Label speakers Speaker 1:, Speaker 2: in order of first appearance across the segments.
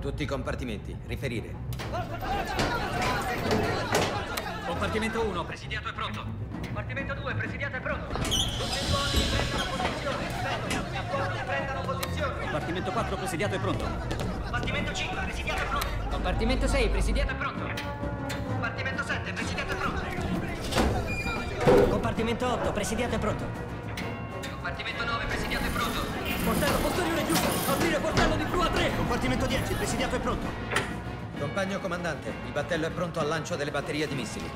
Speaker 1: Tutti i compartimenti, riferire.
Speaker 2: Compartimento 1, presidiato è pronto. Compartimento 2, presidiato è pronto. Tutti gli uomini prendano posizione. Tutti gli uomini prendano posizione. Compartimento 4, presidiato è pronto. Compartimento 5, presidiato è pronto. Compartimento 6, presidiato è pronto. Compartimento 7, presidiato è pronto.
Speaker 3: Compartimento 8, presidiato è pronto.
Speaker 2: Compartimento 9, presidiato è pronto.
Speaker 3: Portello posteriore chiuso. Aprire portello di blu a 3. Compartimento 10, presidiato è pronto.
Speaker 1: Compagno comandante, il battello è pronto al lancio delle batterie di missili.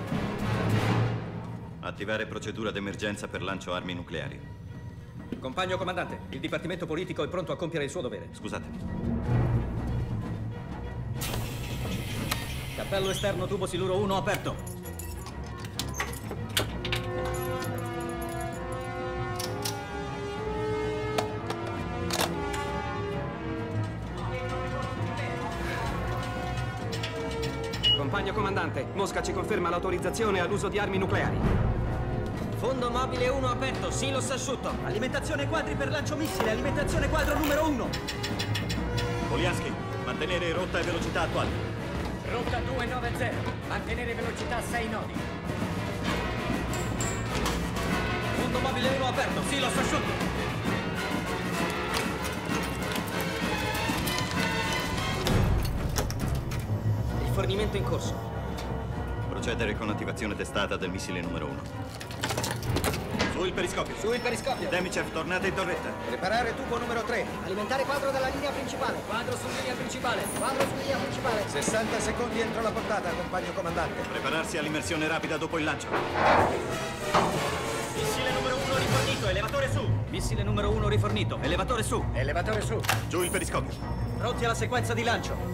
Speaker 4: Attivare procedura d'emergenza per lancio armi nucleari.
Speaker 2: Compagno comandante, il dipartimento politico è pronto a compiere il suo dovere.
Speaker 4: Scusate.
Speaker 2: Cappello esterno tubo siluro 1 aperto. Compagno comandante, Mosca ci conferma l'autorizzazione all'uso di armi nucleari.
Speaker 3: Fondo mobile 1 aperto, silos asciutto. Alimentazione quadri per lancio missile, alimentazione quadro numero 1.
Speaker 4: Poliansky, mantenere rotta e velocità attuali.
Speaker 3: Rotta 290, mantenere velocità 6 nodi.
Speaker 2: Fondo mobile 1 aperto, silos asciutto. Rifornimento in corso.
Speaker 4: Procedere con attivazione testata del missile numero 1. Su il periscopio.
Speaker 1: Su il periscopio.
Speaker 4: Demichev, tornate in torretta.
Speaker 1: Preparare tubo numero 3.
Speaker 3: Alimentare quadro dalla linea principale.
Speaker 2: Quadro su linea principale.
Speaker 3: Quadro su linea principale.
Speaker 1: 60 secondi entro la portata, compagno comandante.
Speaker 4: Prepararsi all'immersione rapida dopo il lancio.
Speaker 2: Missile numero 1 rifornito, elevatore su. Missile numero 1 rifornito, elevatore su.
Speaker 1: Elevatore su.
Speaker 4: Giù il periscopio.
Speaker 2: Pronti alla sequenza di lancio.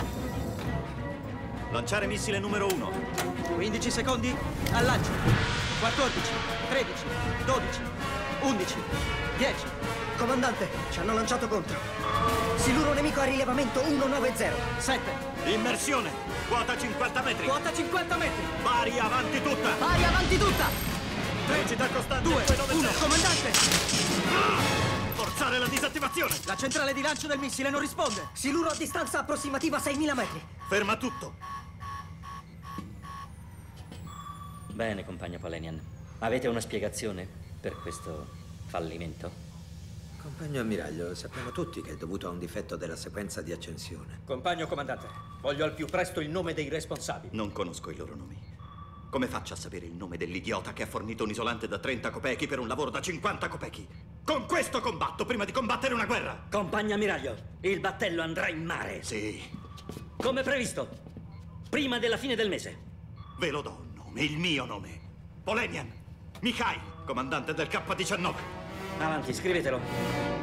Speaker 4: Lanciare missile numero 1.
Speaker 3: 15 secondi al lancio. 14, 13, 12, 11, 10. Comandante, ci hanno lanciato contro. Siluro nemico a rilevamento 190. 7.
Speaker 4: Immersione. Quota 50 metri.
Speaker 3: Quota 50 metri.
Speaker 4: Pari avanti tutta.
Speaker 3: Pari avanti tutta.
Speaker 4: Velocità costante.
Speaker 3: 2,
Speaker 4: 290.
Speaker 3: 1, comandante.
Speaker 4: Forzare la disattivazione.
Speaker 3: La centrale di lancio del missile non risponde. Siluro a distanza approssimativa 6.000 metri.
Speaker 4: Ferma tutto.
Speaker 5: Bene, compagno Polenian. Avete una spiegazione per questo fallimento?
Speaker 1: Compagno ammiraglio, sappiamo tutti che è dovuto a un difetto della sequenza di accensione.
Speaker 2: Compagno comandante, voglio al più presto il nome dei responsabili.
Speaker 4: Non conosco i loro nomi. Come faccio a sapere il nome dell'idiota che ha fornito un isolante da 30 copechi per un lavoro da 50 copechi? Con questo combatto prima di combattere una guerra!
Speaker 5: Compagno ammiraglio, il battello andrà in mare.
Speaker 4: Sì.
Speaker 5: Come previsto, prima della fine del mese.
Speaker 4: Ve lo do un nome, il mio nome. Polenian. Mikhail, comandante del K-19.
Speaker 5: Avanti, scrivetelo.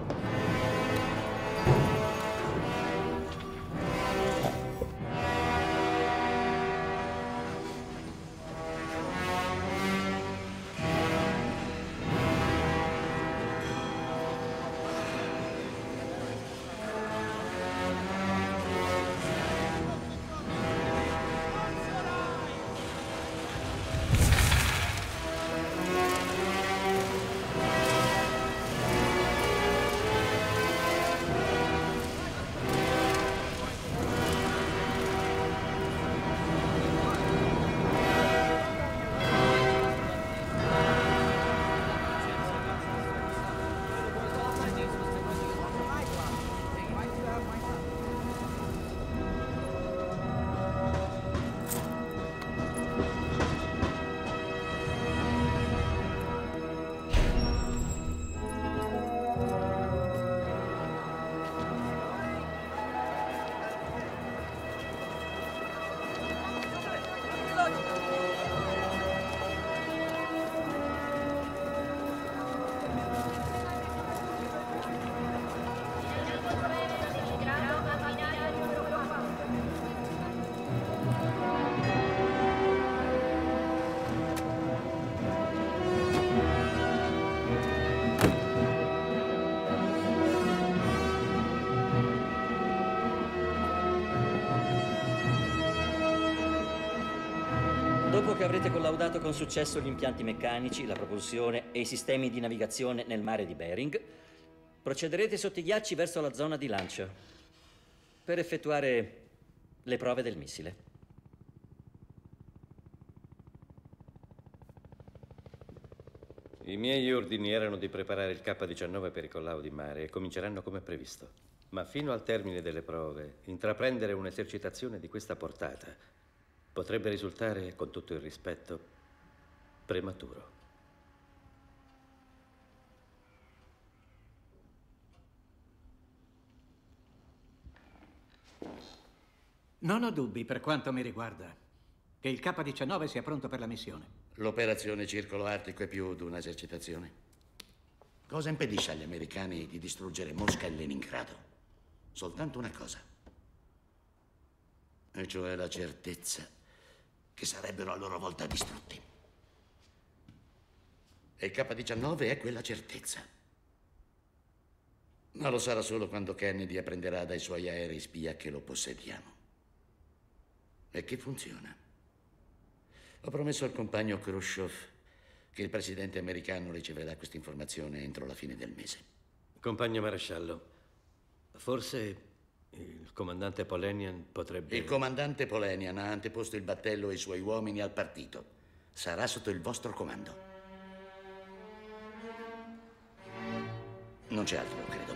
Speaker 5: Dopo che avrete collaudato con successo gli impianti meccanici, la propulsione e i sistemi di navigazione nel mare di Bering, procederete sotto i ghiacci verso la zona di lancio. Per effettuare le prove del missile.
Speaker 6: I miei ordini erano di preparare il K-19 per il collao di mare e cominceranno come previsto. Ma fino al termine delle prove, intraprendere un'esercitazione di questa portata potrebbe risultare, con tutto il rispetto, prematuro.
Speaker 7: Non ho dubbi, per quanto mi riguarda, che il K-19 sia pronto per la missione.
Speaker 8: L'operazione Circolo Artico è più di un'esercitazione. Cosa impedisce agli americani di distruggere Mosca e Leningrado? Soltanto una cosa. E cioè la certezza che sarebbero a loro volta distrutti. E il K-19 è quella certezza. Ma lo sarà solo quando Kennedy apprenderà dai suoi aerei spia che lo possediamo. E che funziona. Ho promesso al compagno Khrushchev che il presidente americano riceverà questa informazione entro la fine del mese.
Speaker 6: Compagno maresciallo, forse il comandante Polenian potrebbe...
Speaker 8: Il comandante Polenian ha anteposto il battello e i suoi uomini al partito. Sarà sotto il vostro comando. Non c'è altro, credo.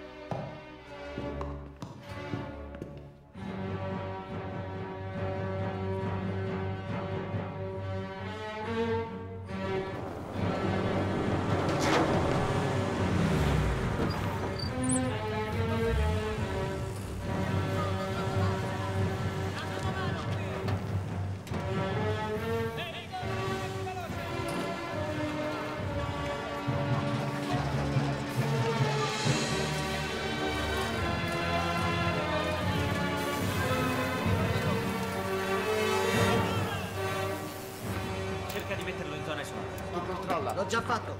Speaker 2: Cerca di metterlo in zona isolata.
Speaker 3: Ti controlla. L'ho già fatto.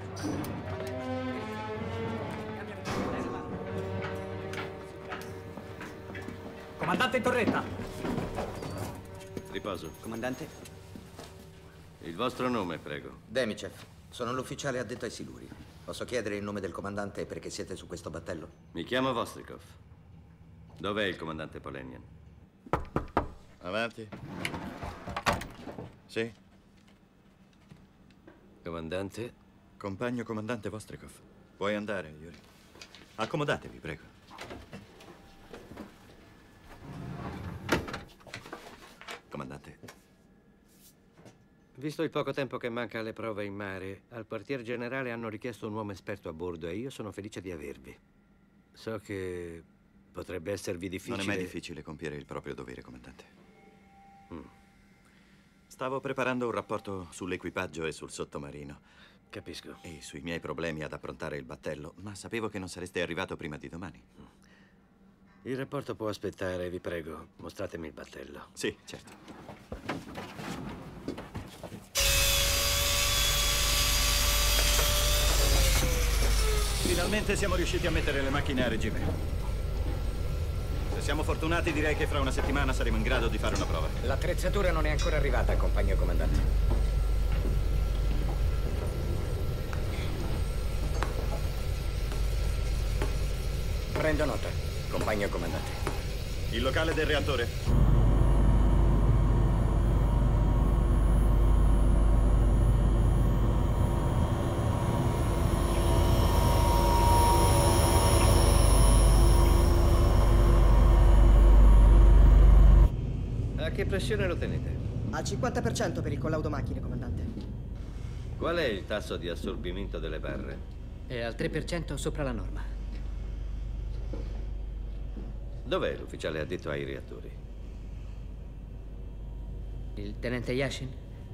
Speaker 2: Comandante in torretta.
Speaker 6: Riposo.
Speaker 1: Comandante?
Speaker 6: Il vostro nome, prego.
Speaker 1: Demichev. Sono l'ufficiale addetto ai siluri. Posso chiedere il nome del comandante perché siete su questo battello?
Speaker 6: Mi chiamo Vostrikov. Dov'è il comandante Polenian?
Speaker 4: Avanti. Sì.
Speaker 6: Comandante?
Speaker 4: Compagno comandante Vostrikov. Puoi andare, Yuri. Accomodatevi, prego. Comandante.
Speaker 6: Visto il poco tempo che manca alle prove in mare, al quartier generale hanno richiesto un uomo esperto a bordo e io sono felice di avervi. So che potrebbe esservi difficile...
Speaker 4: Non è mai difficile compiere il proprio dovere, comandante. Stavo preparando un rapporto sull'equipaggio e sul sottomarino.
Speaker 6: Capisco.
Speaker 4: E sui miei problemi ad approntare il battello, ma sapevo che non sareste arrivato prima di domani.
Speaker 6: Il rapporto può aspettare, vi prego. Mostratemi il battello.
Speaker 4: Sì, certo. Finalmente siamo riusciti a mettere le macchine a regime. Se siamo fortunati, direi che fra una settimana saremo in grado di fare una prova.
Speaker 9: L'attrezzatura non è ancora arrivata, compagno comandante. Prendo nota, compagno comandante.
Speaker 4: Il locale del reattore?
Speaker 6: A che pressione lo tenete?
Speaker 3: Al 50% per il collaudo macchine, comandante.
Speaker 6: Qual è il tasso di assorbimento delle barre?
Speaker 9: È al 3% sopra la norma.
Speaker 6: Dov'è l'ufficiale addetto ai reattori?
Speaker 9: Il tenente Yashin?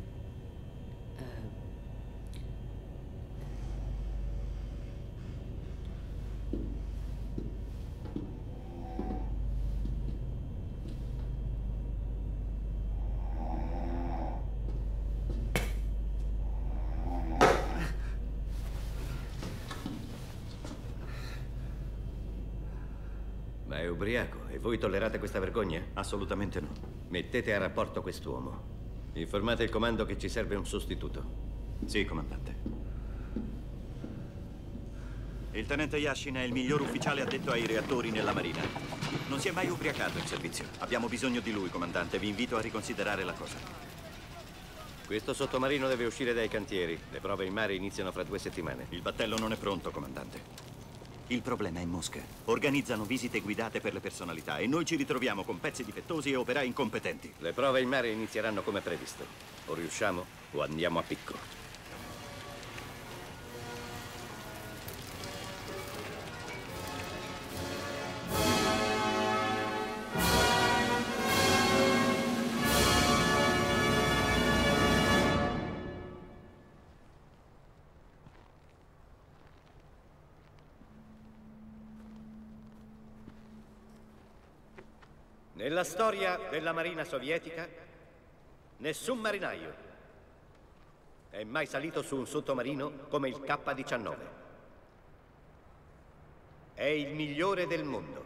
Speaker 6: Ma è ubriaco e voi tollerate questa vergogna?
Speaker 4: Assolutamente no.
Speaker 6: Mettete a rapporto quest'uomo. Informate il comando che ci serve un sostituto.
Speaker 4: Sì, comandante. Il tenente Yashin è il miglior ufficiale addetto ai reattori nella Marina. Non si è mai ubriacato in servizio. Abbiamo bisogno di lui, comandante. Vi invito a riconsiderare la cosa.
Speaker 6: Questo sottomarino deve uscire dai cantieri. Le prove in mare iniziano fra 2 settimane.
Speaker 4: Il battello non è pronto, comandante. Il problema è Mosca. Organizzano visite guidate per le personalità e noi ci ritroviamo con pezzi difettosi e operai incompetenti.
Speaker 6: Le prove in mare inizieranno come previsto. O riusciamo o andiamo a picco. Nella storia della Marina sovietica, nessun marinaio è mai salito su un sottomarino come il K-19. È il migliore del mondo.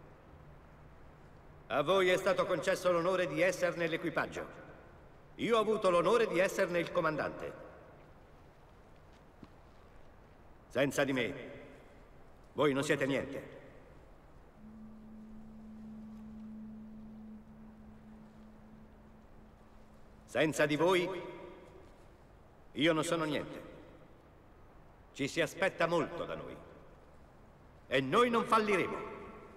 Speaker 6: A voi è stato concesso l'onore di esserne nell'equipaggio. Io ho avuto l'onore di esserne il comandante. Senza di me, voi non siete niente. Senza di voi, io non sono niente. Ci si aspetta molto da noi. E noi non falliremo.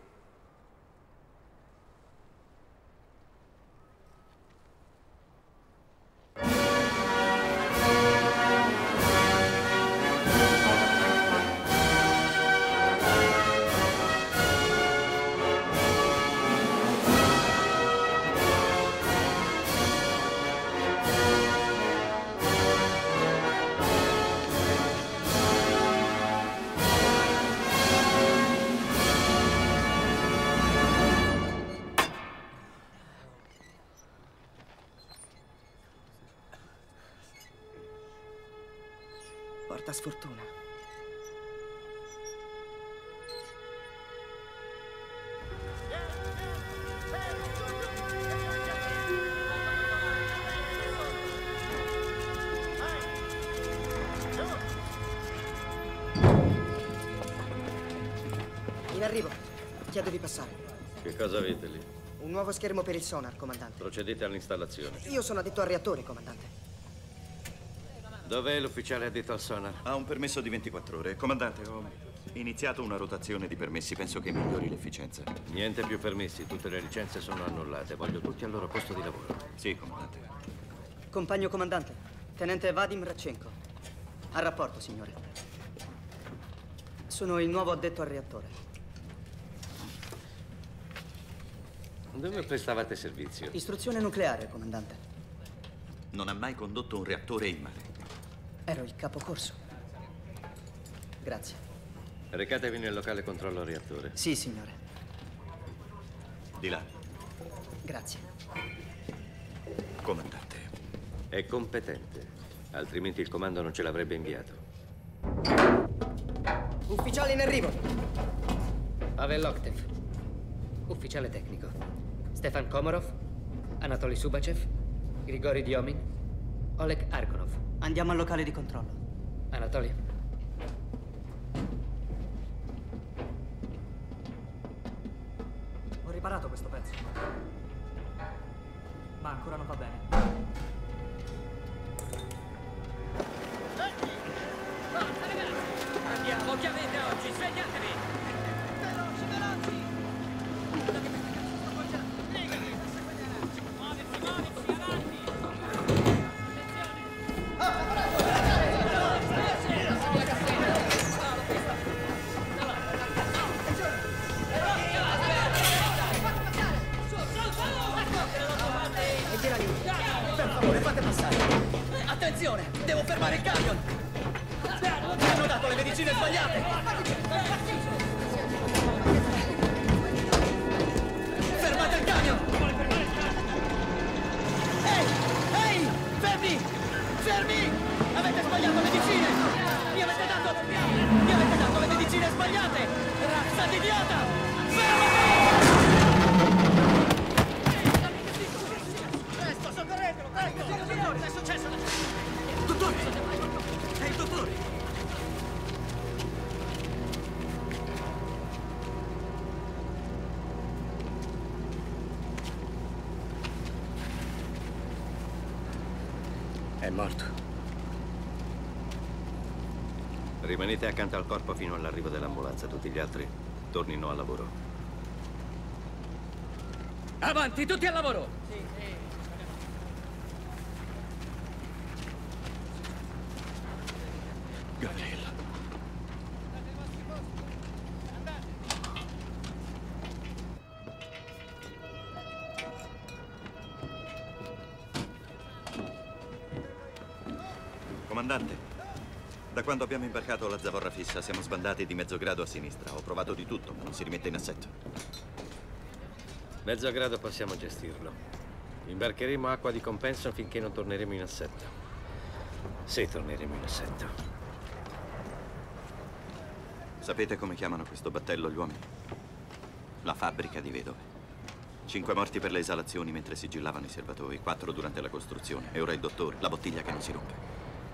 Speaker 3: Porta sfortuna. In arrivo. Chiedo di passare.
Speaker 6: Che cosa avete lì?
Speaker 3: Un nuovo schermo per il sonar, comandante.
Speaker 6: Procedete all'installazione.
Speaker 3: Io sono addetto al reattore, comandante.
Speaker 6: Dov'è l'ufficiale addetto al sonar?
Speaker 4: Ha un permesso di 24 ore. Comandante, ho iniziato una rotazione di permessi. Penso che migliori l'efficienza.
Speaker 6: Niente più permessi. Tutte le licenze sono annullate. Voglio tutti al loro posto di lavoro.
Speaker 4: Sì, comandante.
Speaker 3: Compagno comandante, tenente Vadim Radchenko. A rapporto, signore. Sono il nuovo addetto al reattore.
Speaker 6: Dove prestavate servizio?
Speaker 3: Istruzione nucleare, comandante.
Speaker 4: Non ha mai condotto un reattore in mare.
Speaker 3: Ero il capocorso. Grazie.
Speaker 6: Recatevi nel locale controllo reattore.
Speaker 3: Sì, signore.
Speaker 4: Di là.
Speaker 3: Grazie.
Speaker 4: Comandante.
Speaker 6: È competente, altrimenti il comando non ce l'avrebbe inviato.
Speaker 3: Ufficiale in arrivo.
Speaker 9: Pavel Loktev, ufficiale tecnico. Stefan Komarov, Anatoly Subachev, Grigori Diomin, Oleg Arkonov.
Speaker 3: Andiamo al locale di controllo.
Speaker 9: Anatoly.
Speaker 3: Ho riparato questo pezzo. Ma ancora non va bene.
Speaker 2: Andiamo, che avete oggi? Svegliatevi! Veloci, veloci! Muoversi, avanti!
Speaker 3: E gira lì. Per favore, fate passare. Attenzione, devo fermare il camion. Mi hanno dato le medicine sbagliate. Fermate il camion. Ehi, ehi, fermi, fermi. Avete sbagliato medicine. Mi avete dato le medicine sbagliate. Razza di idiota. Fermati. Presto, soccorretelo, presto! Che è successo? Dottore! È il dottore!
Speaker 9: È morto.
Speaker 6: Rimanete accanto al corpo fino all'arrivo dell'ambulanza. Tutti gli altri tornino al lavoro.
Speaker 2: Avanti, tutti al lavoro!
Speaker 4: Gabriella. Comandante, da quando abbiamo imbarcato la zavorra fissa siamo sbandati di mezzo grado a sinistra. Ho provato di tutto, ma non si rimette in assetto.
Speaker 6: Mezzo grado possiamo gestirlo. Imbarcheremo acqua di compenso finché non torneremo in assetto. Sì, torneremo in assetto.
Speaker 4: Sapete come chiamano questo battello gli uomini? La fabbrica di vedove. 5 morti per le esalazioni mentre sigillavano i serbatoi, 4 durante la costruzione. E ora il dottore, la bottiglia che non si rompe.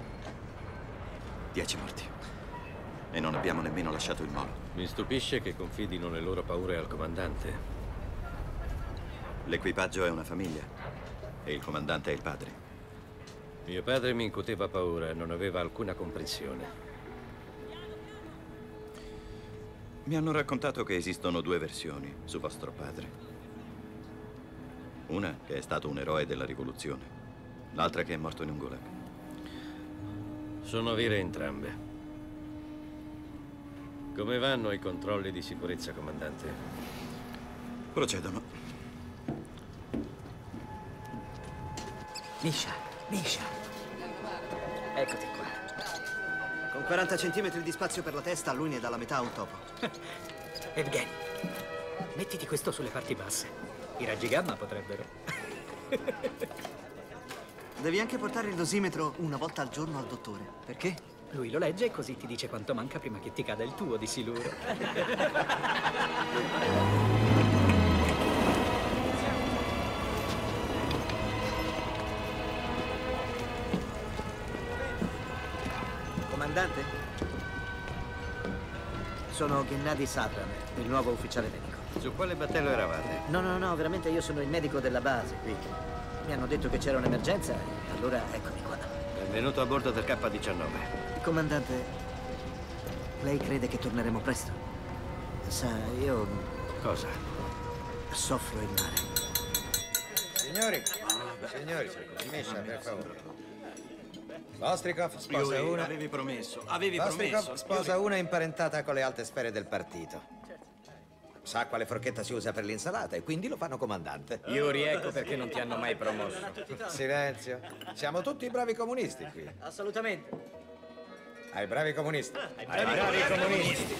Speaker 4: 10 morti. E non abbiamo nemmeno lasciato il molo.
Speaker 6: Mi stupisce che confidino le loro paure al comandante.
Speaker 4: L'equipaggio è una famiglia e il comandante è il padre.
Speaker 6: Mio padre mi incuteva paura e non aveva alcuna comprensione.
Speaker 4: Mi hanno raccontato che esistono 2 versioni su vostro padre. Una che è stato un eroe della rivoluzione, l'altra che è morto in un gulag.
Speaker 6: Sono vere entrambe. Come vanno i controlli di sicurezza, comandante?
Speaker 4: Procedono.
Speaker 3: Misha. Eccoti qua. Con 40 centimetri di spazio per la testa, lui ne dà la metà a un topo.
Speaker 2: Evgeny, mettiti questo sulle parti basse. I raggi gamma potrebbero.
Speaker 3: Devi anche portare il dosimetro una volta al giorno al dottore. Perché?
Speaker 2: Lui lo legge e così ti dice quanto manca prima che ti cada il tuo di siluro.
Speaker 3: Comandante? Sono Gennady Sadran, il nuovo ufficiale medico.
Speaker 6: Su quale battello eravate?
Speaker 3: No, veramente io sono il medico della base qui. Mi hanno detto che c'era un'emergenza e allora eccomi qua.
Speaker 6: Benvenuto a bordo del K-19.
Speaker 3: Comandante, lei crede che torneremo presto? Sa, io
Speaker 6: Cosa?
Speaker 3: soffro il mare.
Speaker 1: Signori, Misha, per favore. Vostrikov sposa una.
Speaker 4: Avevi promesso.
Speaker 1: Vostrikov sposa una imparentata con le alte sfere del partito. Sa quale forchetta si usa per l'insalata e quindi lo fanno comandante.
Speaker 2: Yuri, ecco perché non ti hanno mai promosso.
Speaker 1: Silenzio. Siamo tutti bravi comunisti qui.
Speaker 3: Assolutamente.
Speaker 1: Ai bravi comunisti.
Speaker 2: Ai bravi comunisti.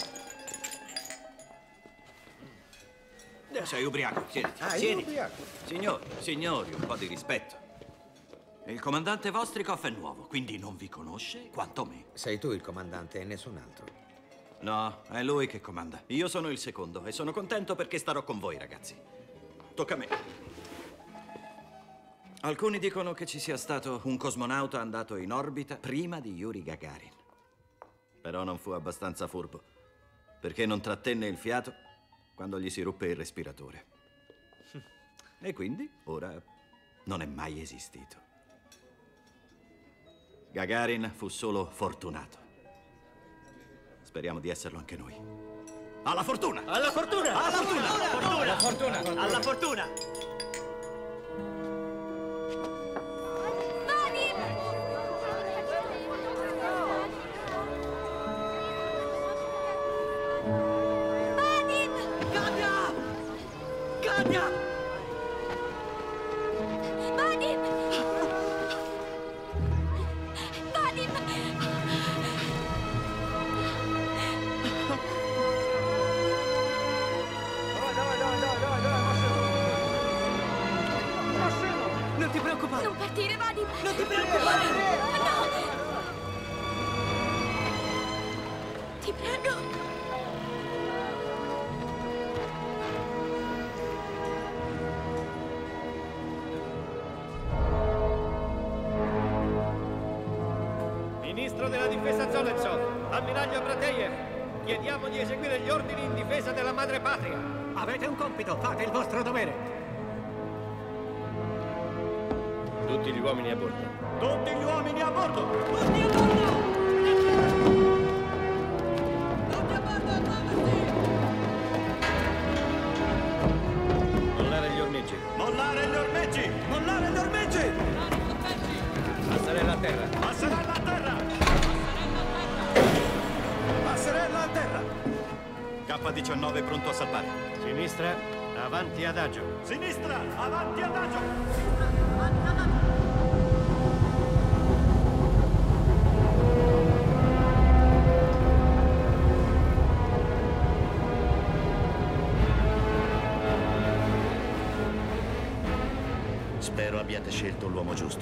Speaker 4: Sei ubriaco, siediti.
Speaker 1: Io ubriaco.
Speaker 4: Signori, un po' di rispetto. Il comandante Vostrikov è nuovo, quindi non vi conosce quanto me.
Speaker 1: Sei tu il comandante e nessun altro.
Speaker 4: No, è lui che comanda. Io sono il secondo e sono contento perché starò con voi, ragazzi. Tocca a me. Alcuni dicono che ci sia stato un cosmonauta andato in orbita prima di Yuri Gagarin. Però non fu abbastanza furbo, perché non trattenne il fiato quando gli si ruppe il respiratore. E quindi, ora, non è mai esistito. Gagarin fu solo fortunato. Speriamo di esserlo anche noi. Alla fortuna!
Speaker 2: Alla fortuna!
Speaker 3: Alla fortuna!
Speaker 2: Alla fortuna!
Speaker 3: Alla fortuna!
Speaker 10: Non partire, Vadim!
Speaker 3: Non ti preoccupare!
Speaker 10: No! Ti prego!
Speaker 6: Ministro della difesa Zoletsov, ammiraglio Brateev, chiediamo di eseguire gli ordini in difesa della madre patria.
Speaker 7: Avete un compito, fate il vostro dovere.
Speaker 6: Tutti gli uomini a bordo.
Speaker 11: Tutti gli uomini a bordo!
Speaker 2: Tutti a bordo! Tutti a bordo,
Speaker 6: Mollare gli ormeggi.
Speaker 11: Mollare gli ormeggi! Mollare gli ormeggi!
Speaker 6: Passarella a terra.
Speaker 11: Passerella a terra! Passerella a terra!
Speaker 12: K-19 pronto a salpare.
Speaker 6: Sinistra, avanti adagio.
Speaker 11: Sinistra, avanti adagio!
Speaker 8: Spero abbiate scelto l'uomo giusto.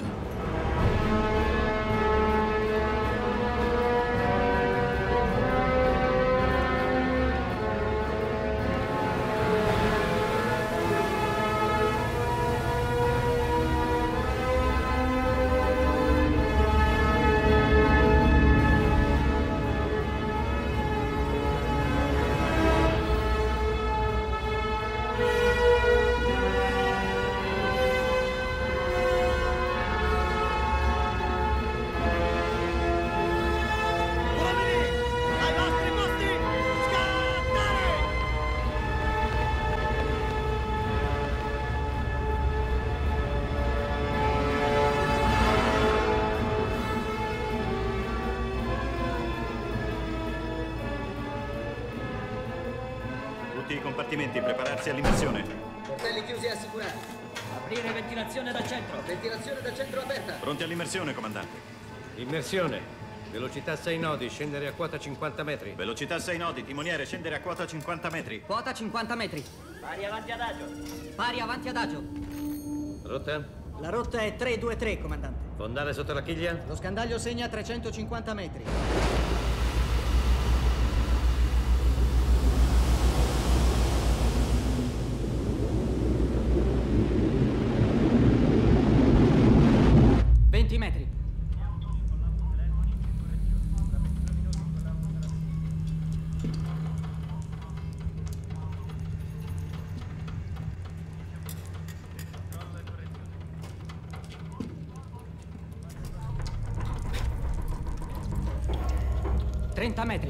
Speaker 12: Tutti i compartimenti, prepararsi all'immersione.
Speaker 9: Portelli chiusi e assicurati.
Speaker 2: Aprire ventilazione dal centro.
Speaker 9: Ventilazione da centro aperta.
Speaker 12: Pronti all'immersione, comandante.
Speaker 6: Immersione. Velocità 6 nodi, scendere a quota 50 metri.
Speaker 12: Velocità 6 nodi, timoniere, scendere a quota 50 metri.
Speaker 2: Quota 50 metri.
Speaker 5: Pari avanti adagio.
Speaker 2: Pari avanti adagio.
Speaker 6: Rotta.
Speaker 3: La rotta è 323, comandante.
Speaker 6: Fondale sotto la chiglia.
Speaker 3: Lo scandaglio segna 350 metri.
Speaker 2: Metri. Metri.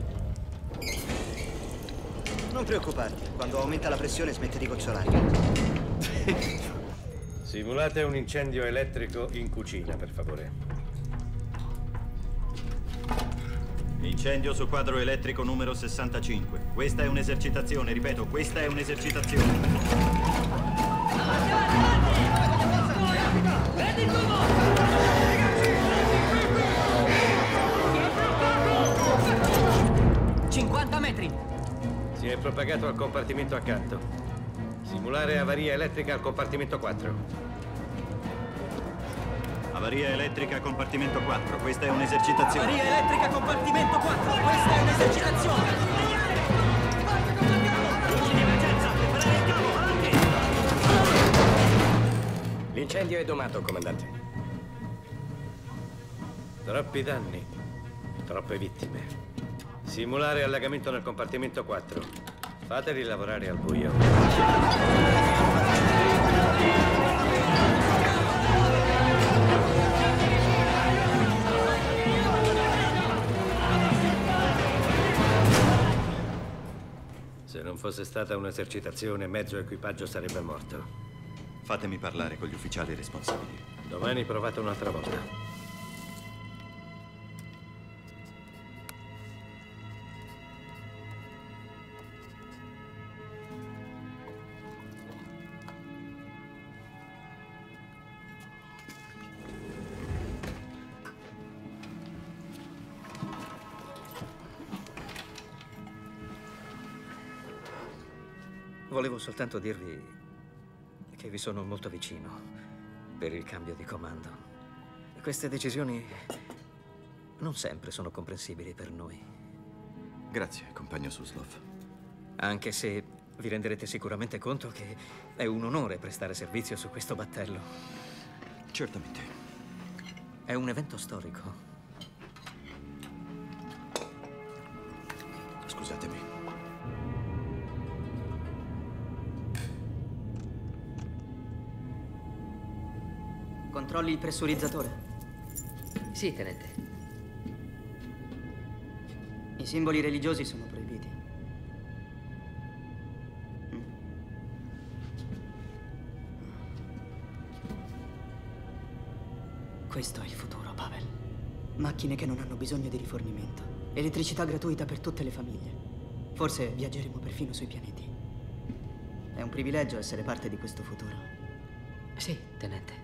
Speaker 3: Non preoccuparti, quando aumenta la pressione smette di gocciolare.
Speaker 6: Simulate un incendio elettrico in cucina, per favore.
Speaker 12: Incendio su quadro elettrico numero 65. Questa è un'esercitazione, ripeto, questa è un'esercitazione.
Speaker 2: Prendi il tubo! 50 metri.
Speaker 6: Si è propagato al compartimento accanto. Simulare avaria elettrica al compartimento 4.
Speaker 12: Avaria elettrica compartimento 4. Questa è un'esercitazione.
Speaker 3: Avaria elettrica compartimento 4. Questa è un'esercitazione. Luci di emergenza. Preparare il cavo. Avanti.
Speaker 13: L'incendio è domato, comandante.
Speaker 6: Troppi danni. Troppe vittime. Simulare allagamento nel compartimento 4. Fateli lavorare al buio. Se non fosse stata un'esercitazione, mezzo equipaggio sarebbe morto.
Speaker 12: Fatemi parlare con gli ufficiali responsabili.
Speaker 6: Domani provate un'altra volta.
Speaker 13: Volevo soltanto dirvi che vi sono molto vicino per il cambio di comando. Queste decisioni non sempre sono comprensibili per noi.
Speaker 12: Grazie, compagno Suslov.
Speaker 13: Anche se vi renderete sicuramente conto che è un onore prestare servizio su questo battello.
Speaker 12: Certamente.
Speaker 13: È un evento storico.
Speaker 12: Scusatemi.
Speaker 3: Controlli il pressurizzatore?
Speaker 5: Sì, tenente.
Speaker 3: I simboli religiosi sono proibiti. Questo è il futuro, Pavel. Macchine che non hanno bisogno di rifornimento. Elettricità gratuita per tutte le famiglie. Forse viaggeremo perfino sui pianeti. È un privilegio essere parte di questo futuro.
Speaker 5: Sì, tenente.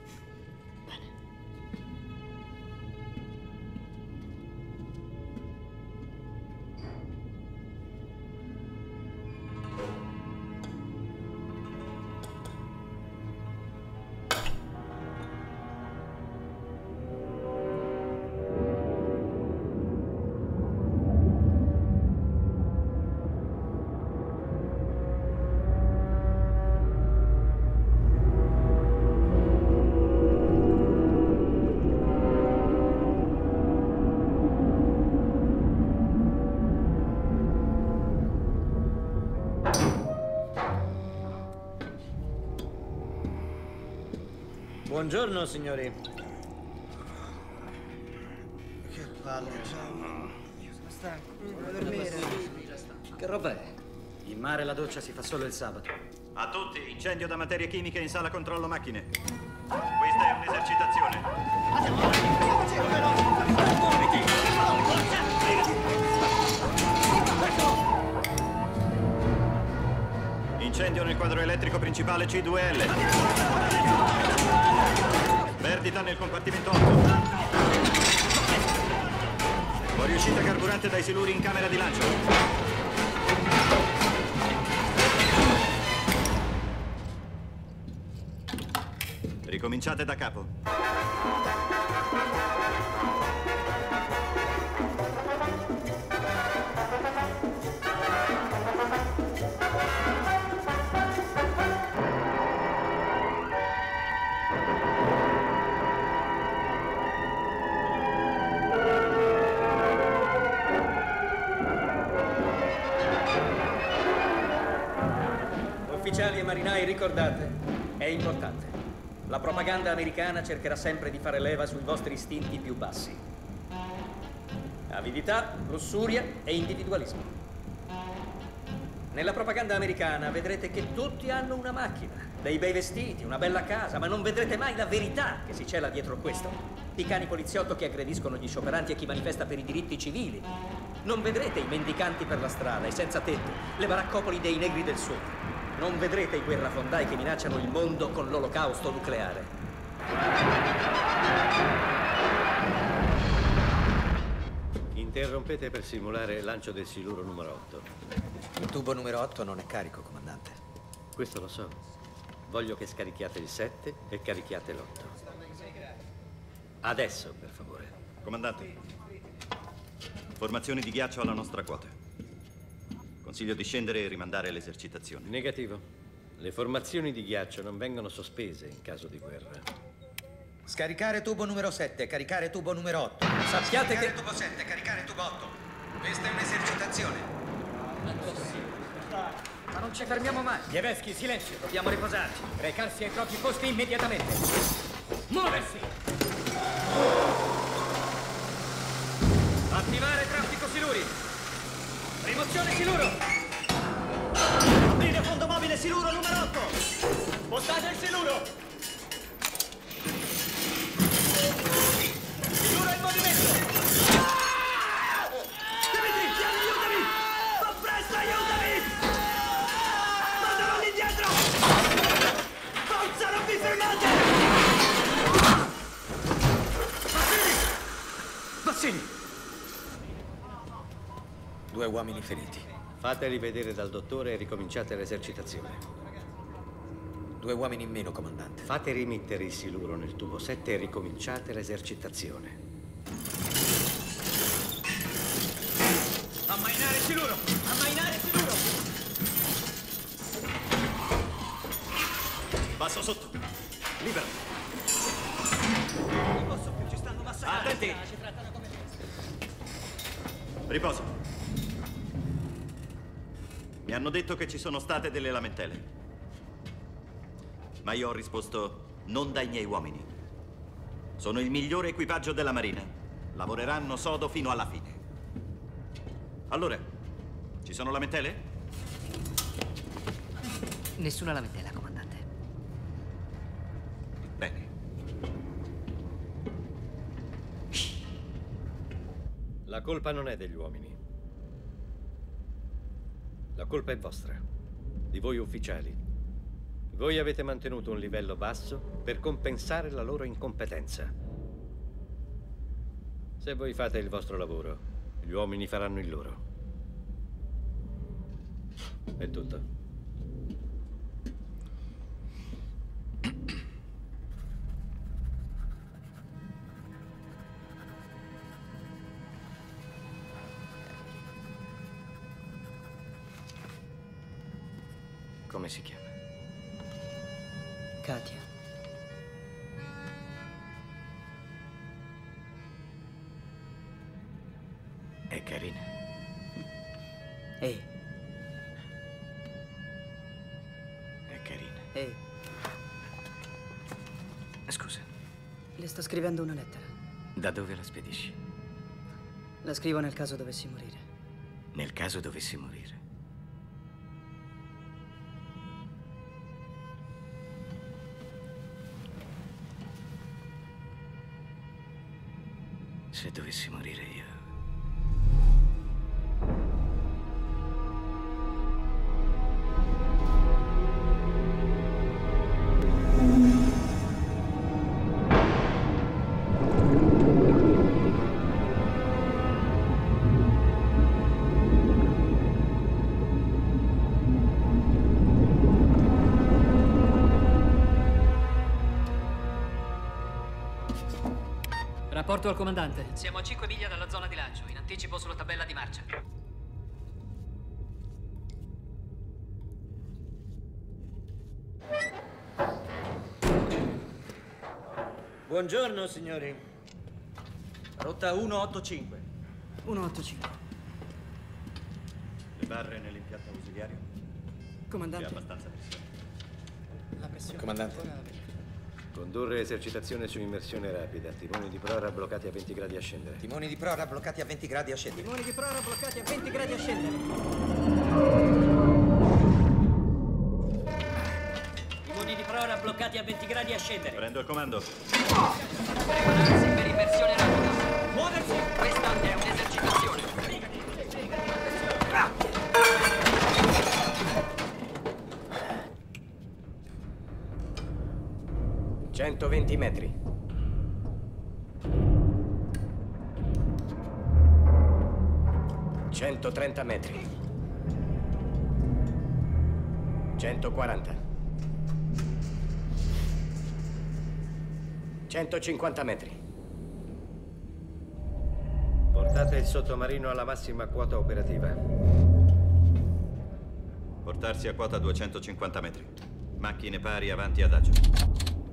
Speaker 1: Buongiorno, signori.
Speaker 3: Che palle, sono stanco. Devo dormire.
Speaker 13: Che roba è? In mare la doccia si fa solo il sabato.
Speaker 12: A tutti, incendio da materie chimiche in sala controllo macchine. Questa è un'esercitazione. Incendio nel quadro elettrico principale C2L. Perdita nel compartimento 8. Fuoriuscita carburante dai siluri in camera di lancio. Ricominciate da capo.
Speaker 7: Ufficiali e marinai, ricordate, è importante. La propaganda americana cercherà sempre di fare leva sui vostri istinti più bassi. Avidità, lussuria e individualismo. Nella propaganda americana vedrete che tutti hanno una macchina, dei bei vestiti, una bella casa, ma non vedrete mai la verità che si cela dietro questo. I cani poliziotto che aggrediscono gli scioperanti e chi manifesta per i diritti civili. Non vedrete i mendicanti per la strada, i senza tetto, le baraccopoli dei negri del sud. Non vedrete i guerrafondai che minacciano il mondo con l'olocausto nucleare.
Speaker 6: Interrompete per simulare il lancio del siluro numero 8.
Speaker 1: Il tubo numero 8 non è carico, comandante.
Speaker 6: Questo lo so. Voglio che scarichiate il 7 e carichiate l'8. Adesso, per favore.
Speaker 12: Comandante, formazioni di ghiaccio alla nostra quota. Consiglio di scendere e rimandare l'esercitazione.
Speaker 6: Negativo. Le formazioni di ghiaccio non vengono sospese in caso di guerra.
Speaker 1: Scaricare tubo numero 7, caricare tubo numero 8.
Speaker 7: Sappiate
Speaker 1: Scaricare tubo 7, caricare tubo 8. Questa è un'esercitazione.
Speaker 7: Ma non ci fermiamo mai. Lieveschi, silenzio. Dobbiamo riposarci. Recarsi ai propri posti immediatamente. Muoversi! Attivare traffico siluri. Rimozione siluro.
Speaker 3: Aprire fondo mobile siluro numero 8.
Speaker 7: Spostate il siluro. Siluro in movimento.
Speaker 3: Dimitri, aiutami! Fa presto, aiutami! Mandalo all'indietro! Forza, non vi fermate!
Speaker 7: Bassini!
Speaker 1: 2 uomini feriti.
Speaker 6: Fateli vedere dal dottore e ricominciate l'esercitazione.
Speaker 1: 2 uomini in meno, comandante.
Speaker 6: Fate rimettere il siluro nel tubo 7 e ricominciate l'esercitazione.
Speaker 7: Ammainare siluro! Ammainare siluro!
Speaker 12: Passo sotto. Libero.
Speaker 3: Non posso più, ci stanno massacrando.
Speaker 12: Attenti. Riposo. Mi hanno detto che ci sono state delle lamentele. Ma io ho risposto non dai miei uomini, Sono il migliore equipaggio della Marina. Lavoreranno sodo fino alla fine. Allora, ci sono lamentele?
Speaker 14: Nessuna lamentela, comandante.
Speaker 12: Bene.
Speaker 6: La colpa non è degli uomini. La colpa è vostra, di voi ufficiali. Voi avete mantenuto un livello basso per compensare la loro incompetenza. Se voi fate il vostro lavoro, gli uomini faranno il loro. È tutto.
Speaker 13: Come si chiama?
Speaker 3: Katia.
Speaker 13: È carina.
Speaker 3: Ehi.
Speaker 13: È carina.
Speaker 3: Ehi.
Speaker 13: Scusa,
Speaker 3: Le sto scrivendo una lettera.
Speaker 13: da dove la spedisci?
Speaker 3: La scrivo nel caso dovessi morire.
Speaker 13: Nel caso dovessi morire. Se dovessi morire io.
Speaker 14: Rapporto al comandante. Siamo a 5 miglia dalla zona di lancio, in anticipo sulla tabella di marcia.
Speaker 3: Buongiorno, signori.
Speaker 13: Rotta 185.
Speaker 3: 185.
Speaker 12: Le barre nell'impianto ausiliario?
Speaker 3: Comandante.
Speaker 12: C'è abbastanza pressione.
Speaker 3: La pressione.
Speaker 6: Comandante. Condurre esercitazione su immersione rapida. Timoni di prora bloccati a 20 gradi a scendere.
Speaker 1: Timoni di prora bloccati a 20 gradi a scendere.
Speaker 3: Timoni di prora bloccati a 20 gradi a scendere.
Speaker 14: Timoni di prora bloccati a 20 gradi a scendere.
Speaker 12: Prendo il comando.
Speaker 14: Prepararsi per immersione rapida. Muoversi! Questa è un'esercitazione.
Speaker 13: 120 metri. 130 metri. 140. 150 metri.
Speaker 6: Portate il sottomarino alla massima quota operativa.
Speaker 12: Portarsi a quota 250 metri. Macchine pari avanti adagio.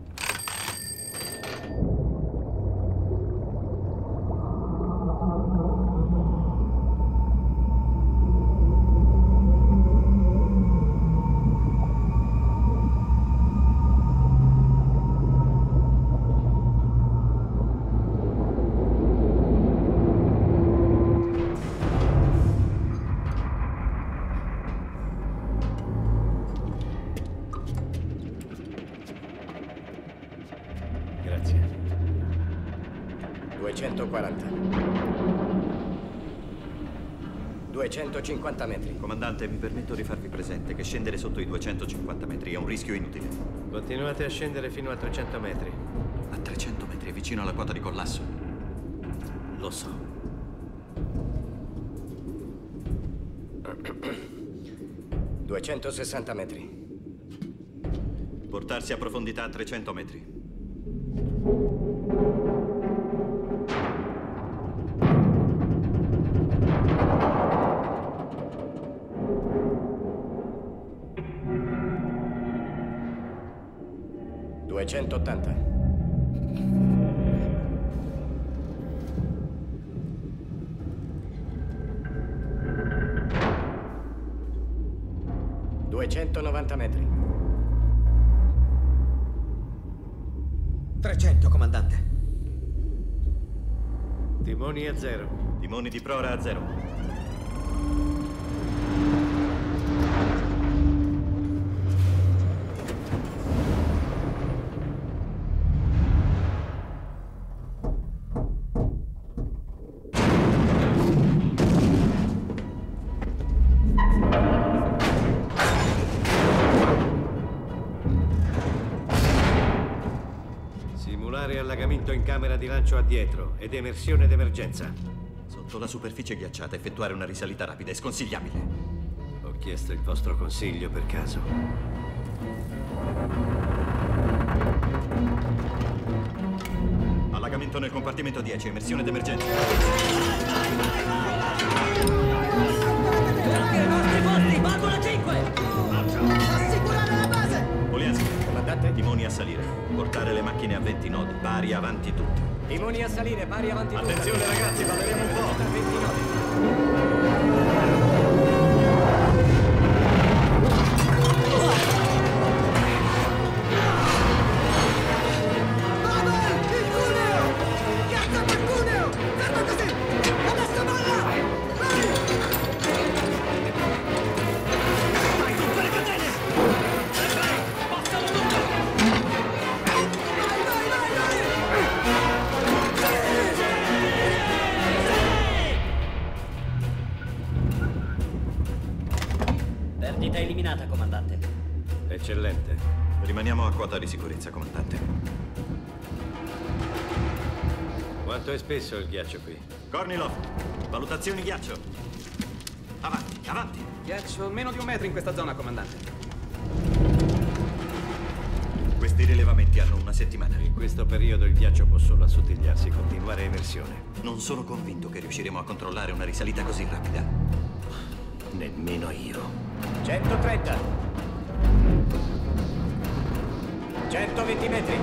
Speaker 6: Grazie.
Speaker 13: 240. 250 metri.
Speaker 12: Comandante, mi permetto di farvi presente che scendere sotto i 250 metri è un rischio inutile.
Speaker 6: Continuate a scendere fino a 300 metri.
Speaker 12: A 300 metri è vicino alla quota di collasso. Lo so.
Speaker 13: $260 metri.
Speaker 12: Portarsi a profondità a 300 metri.
Speaker 13: $280. 290 metri.
Speaker 1: 300, comandante.
Speaker 6: Timoni a 0.
Speaker 12: Timoni di prora a 0.
Speaker 6: Simulare allagamento in camera di lancio addietro ed emersione d'emergenza.
Speaker 12: Sotto la superficie ghiacciata effettuare una risalita rapida è sconsigliabile.
Speaker 6: Ho chiesto il vostro consiglio per caso.
Speaker 12: Allagamento nel compartimento 10, emersione d'emergenza.
Speaker 3: Valvola 5! Assicurare la base!
Speaker 12: Polianski, comandante. Timoni a salire. Portare le macchine a 20 nodi, pari avanti tutte.
Speaker 2: Timoni a salire, pari avanti tutte.
Speaker 12: Attenzione ragazzi, balleremo un po'.
Speaker 2: 20 nodi.
Speaker 5: Perdita eliminata, comandante.
Speaker 6: Eccellente.
Speaker 12: Rimaniamo a quota di sicurezza, comandante.
Speaker 6: Quanto è spesso il ghiaccio qui?
Speaker 12: Kornilov, valutazioni ghiaccio. Avanti, avanti.
Speaker 2: Ghiaccio meno di 1 metro in questa zona, comandante.
Speaker 12: Questi rilevamenti hanno una settimana.
Speaker 6: In questo periodo il ghiaccio può solo assottigliarsi, continuare emersione.
Speaker 12: Non sono convinto che riusciremo a controllare una risalita così rapida.
Speaker 6: Nemmeno io.
Speaker 2: 130. 120 metri.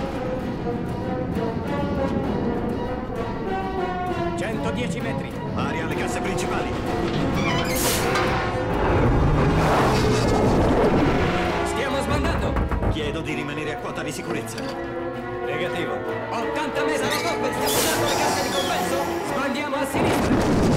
Speaker 2: 110 metri.
Speaker 12: Aria alle casse principali.
Speaker 2: Stiamo sbandando.
Speaker 12: Chiedo di rimanere a quota di sicurezza.
Speaker 6: Negativo.
Speaker 2: 80 metri. Stiamo usando le casse di compenso. Sbandiamo a sinistra.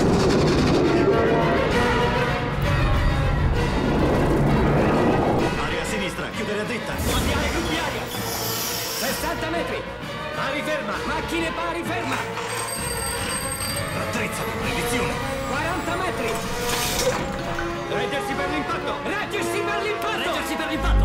Speaker 12: Aria a sinistra, chiudere a dritta.
Speaker 2: Sbandiare gruppi aria. 60 metri. Pari ferma. Macchine pari ferma.
Speaker 12: Raddrizzati, maledizione.
Speaker 2: 40 metri.
Speaker 6: Reggersi per l'impatto.
Speaker 2: Reggersi per l'impatto.
Speaker 5: Reggersi per l'impatto.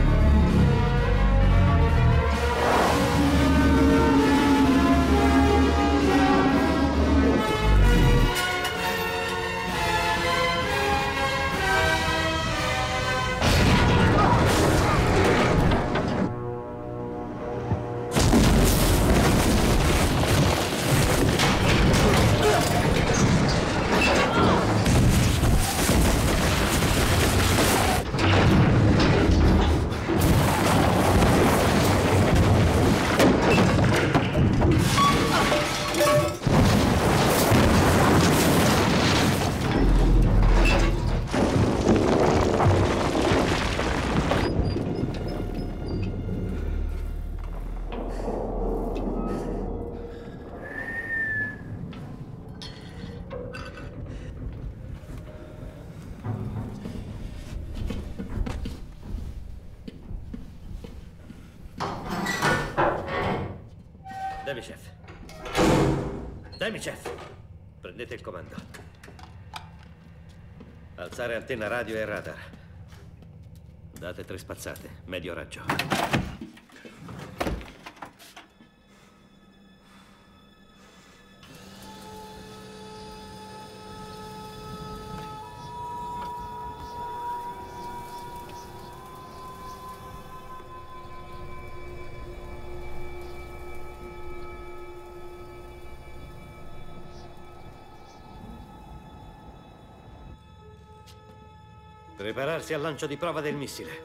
Speaker 6: Demichev. Demichev. Prendete il comando. Alzare antenna radio e radar. Date 3 spazzate, medio raggio. Prepararsi al lancio di prova del missile.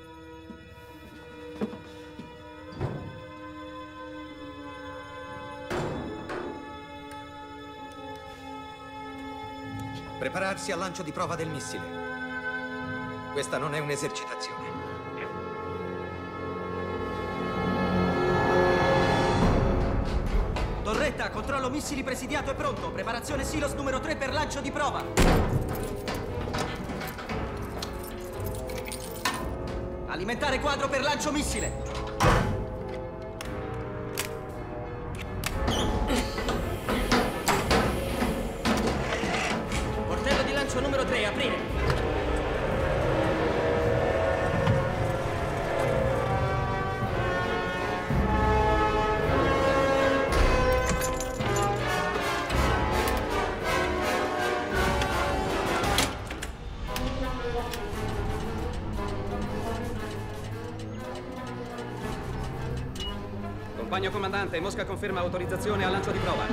Speaker 1: Prepararsi al lancio di prova del missile. Questa non è un'esercitazione.
Speaker 3: Torretta! unità, controllo missili presidiato e pronto. Preparazione silos numero 3 per lancio di prova. Alimentare quadro per lancio missile. Portello di lancio numero 3, aprire.
Speaker 2: Compagno comandante, Mosca conferma autorizzazione al lancio di prova.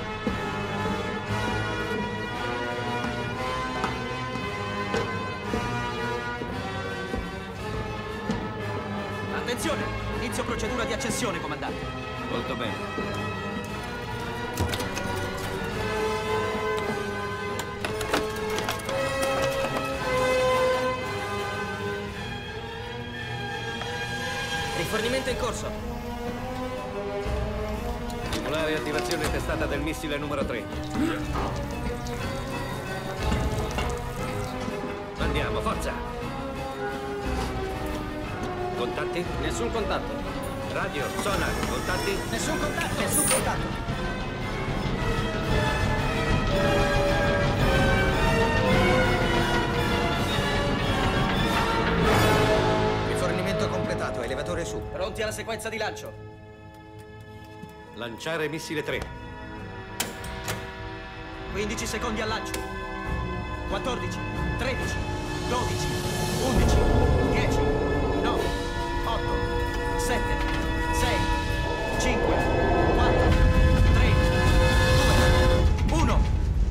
Speaker 3: Attenzione! Inizio procedura di accensione, comandante.
Speaker 6: Molto bene.
Speaker 3: Rifornimento in corso.
Speaker 6: Simulare attivazione testata del missile numero 3. Andiamo, forza! Contatti?
Speaker 2: Nessun contatto.
Speaker 6: Radio, sonar, contatti?
Speaker 3: Nessun contatto, nessun contatto.
Speaker 1: Rifornimento completato, elevatore su.
Speaker 3: Pronti alla sequenza di lancio.
Speaker 6: Lanciare missile 3.
Speaker 3: 15 secondi al lancio. 14, 13, 12, 11, 10, 9, 8, 7, 6, 5, 4, 3, 2, 1.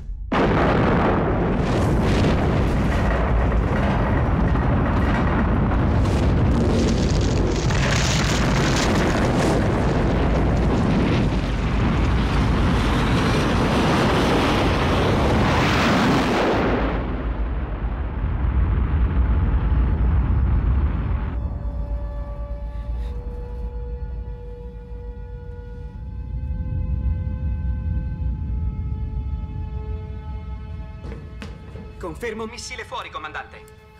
Speaker 2: Confermo missile fuori, comandante.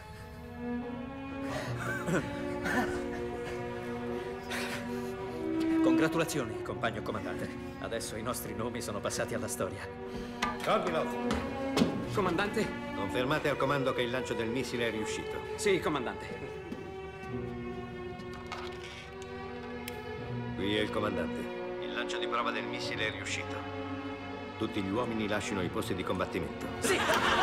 Speaker 13: Congratulazioni, compagno comandante. Adesso i nostri nomi sono passati alla storia.
Speaker 6: Kornilov.
Speaker 2: Comandante?
Speaker 6: Confermate al comando che il lancio del missile è riuscito.
Speaker 2: Sì, comandante.
Speaker 6: Qui è il comandante. Il lancio di prova del missile è riuscito. Tutti gli uomini lasciano i posti di combattimento.
Speaker 2: Sì!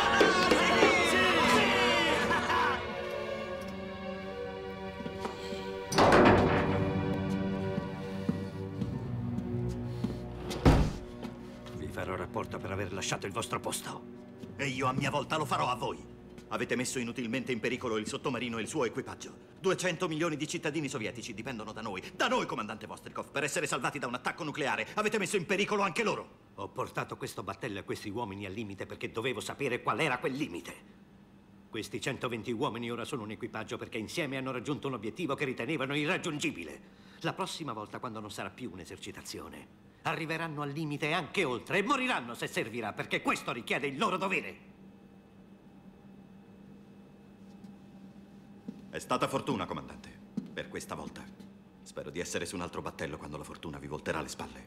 Speaker 6: Vi farò rapporto per aver lasciato il vostro posto.
Speaker 12: E io a mia volta lo farò a voi. Avete messo inutilmente in pericolo il sottomarino e il suo equipaggio. 200 milioni di cittadini sovietici dipendono da noi, comandante Vostrikov, per essere salvati da un attacco nucleare. Avete messo in pericolo anche loro.
Speaker 6: Ho portato questo battello e questi uomini al limite perché dovevo sapere qual era quel limite. Questi 120 uomini ora sono un equipaggio perché insieme hanno raggiunto un obiettivo che ritenevano irraggiungibile. La prossima volta, quando non sarà più un'esercitazione, arriveranno al limite e anche oltre e moriranno se servirà, perché questo richiede il loro dovere.
Speaker 12: È stata fortuna, comandante, per questa volta. Spero di essere su un altro battello quando la fortuna vi volterà le spalle.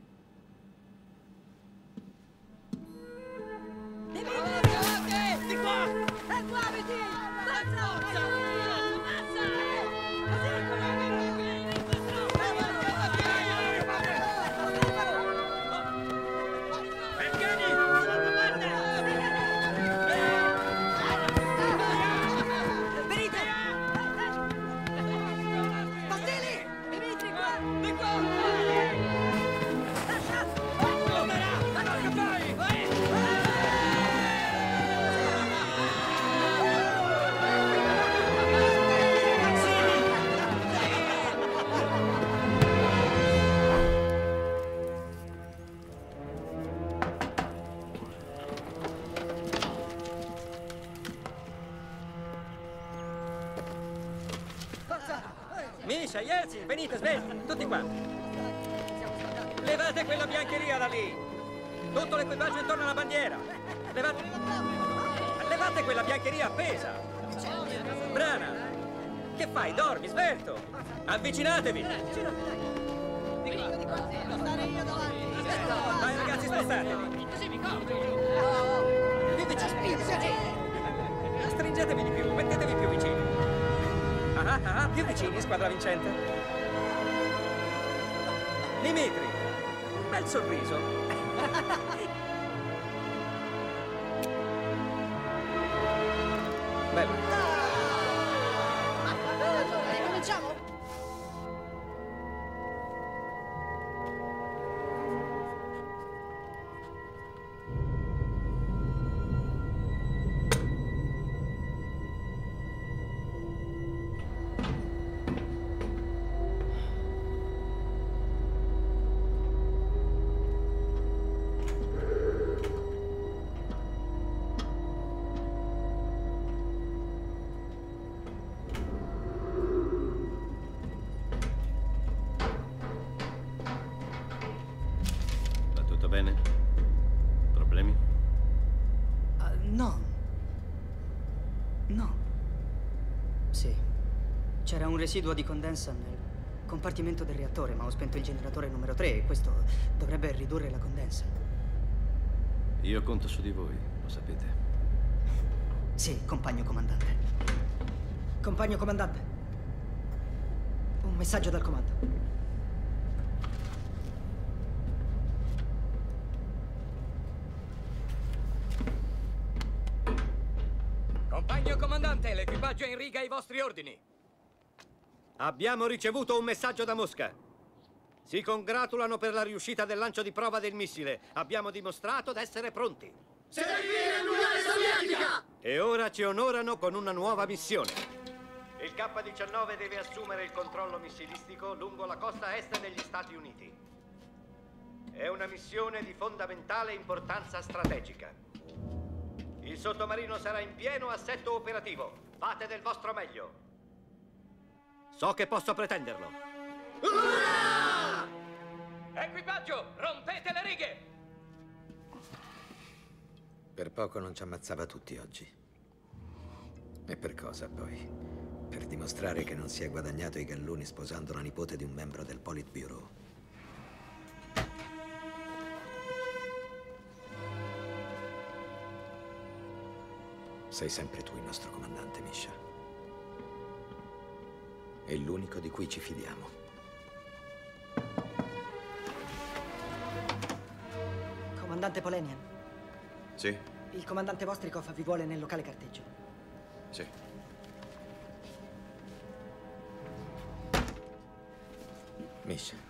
Speaker 10: Di qua! E muoviti!
Speaker 7: Misha, Yeltsin, venite, svelti, tutti qua. Levate quella biancheria da lì! Tutto l'equipaggio intorno alla bandiera! Levate quella biancheria appesa! Brana! Che fai? Dormi, svelto! Avvicinatevi! Vai ragazzi, spostatevi! Stringetevi di più, mettetevi più vicini. Più vicini, squadra vincente. Dimitri, bel sorriso. Bello.
Speaker 10: Ricominciamo?
Speaker 6: Bene? Problemi?
Speaker 3: No. No. Sì. C'era un residuo di condensa nel compartimento del reattore, ma ho spento il generatore numero 3 e questo dovrebbe ridurre la condensa.
Speaker 6: Io conto su di voi, lo sapete.
Speaker 3: Sì, compagno comandante. Compagno comandante. Un messaggio dal comando.
Speaker 7: Compagno comandante, l'equipaggio è in riga ai vostri ordini. Abbiamo ricevuto un messaggio da Mosca. Si congratulano per la riuscita del lancio di prova del missile. Abbiamo dimostrato d'essere pronti.
Speaker 10: Servire l'Unione Sovietica!
Speaker 6: E ora ci onorano con una nuova missione. Il K-19 deve assumere il controllo missilistico lungo la costa est degli Stati Uniti. È una missione di fondamentale importanza strategica. Il sottomarino sarà in pieno assetto operativo. Fate del vostro meglio. So che posso pretenderlo.
Speaker 10: Urrà!
Speaker 7: Equipaggio, rompete le righe!
Speaker 1: Per poco non ci ammazzava tutti oggi. E per cosa poi? Per dimostrare che non si è guadagnato i galloni sposando la nipote di un membro del Politburo. Sei sempre tu il nostro comandante, Misha. È l'unico di cui ci fidiamo.
Speaker 3: Comandante Polenian.
Speaker 12: Sì?
Speaker 3: Il comandante Vostrikov vi vuole nel locale carteggio.
Speaker 12: Sì.
Speaker 1: Misha.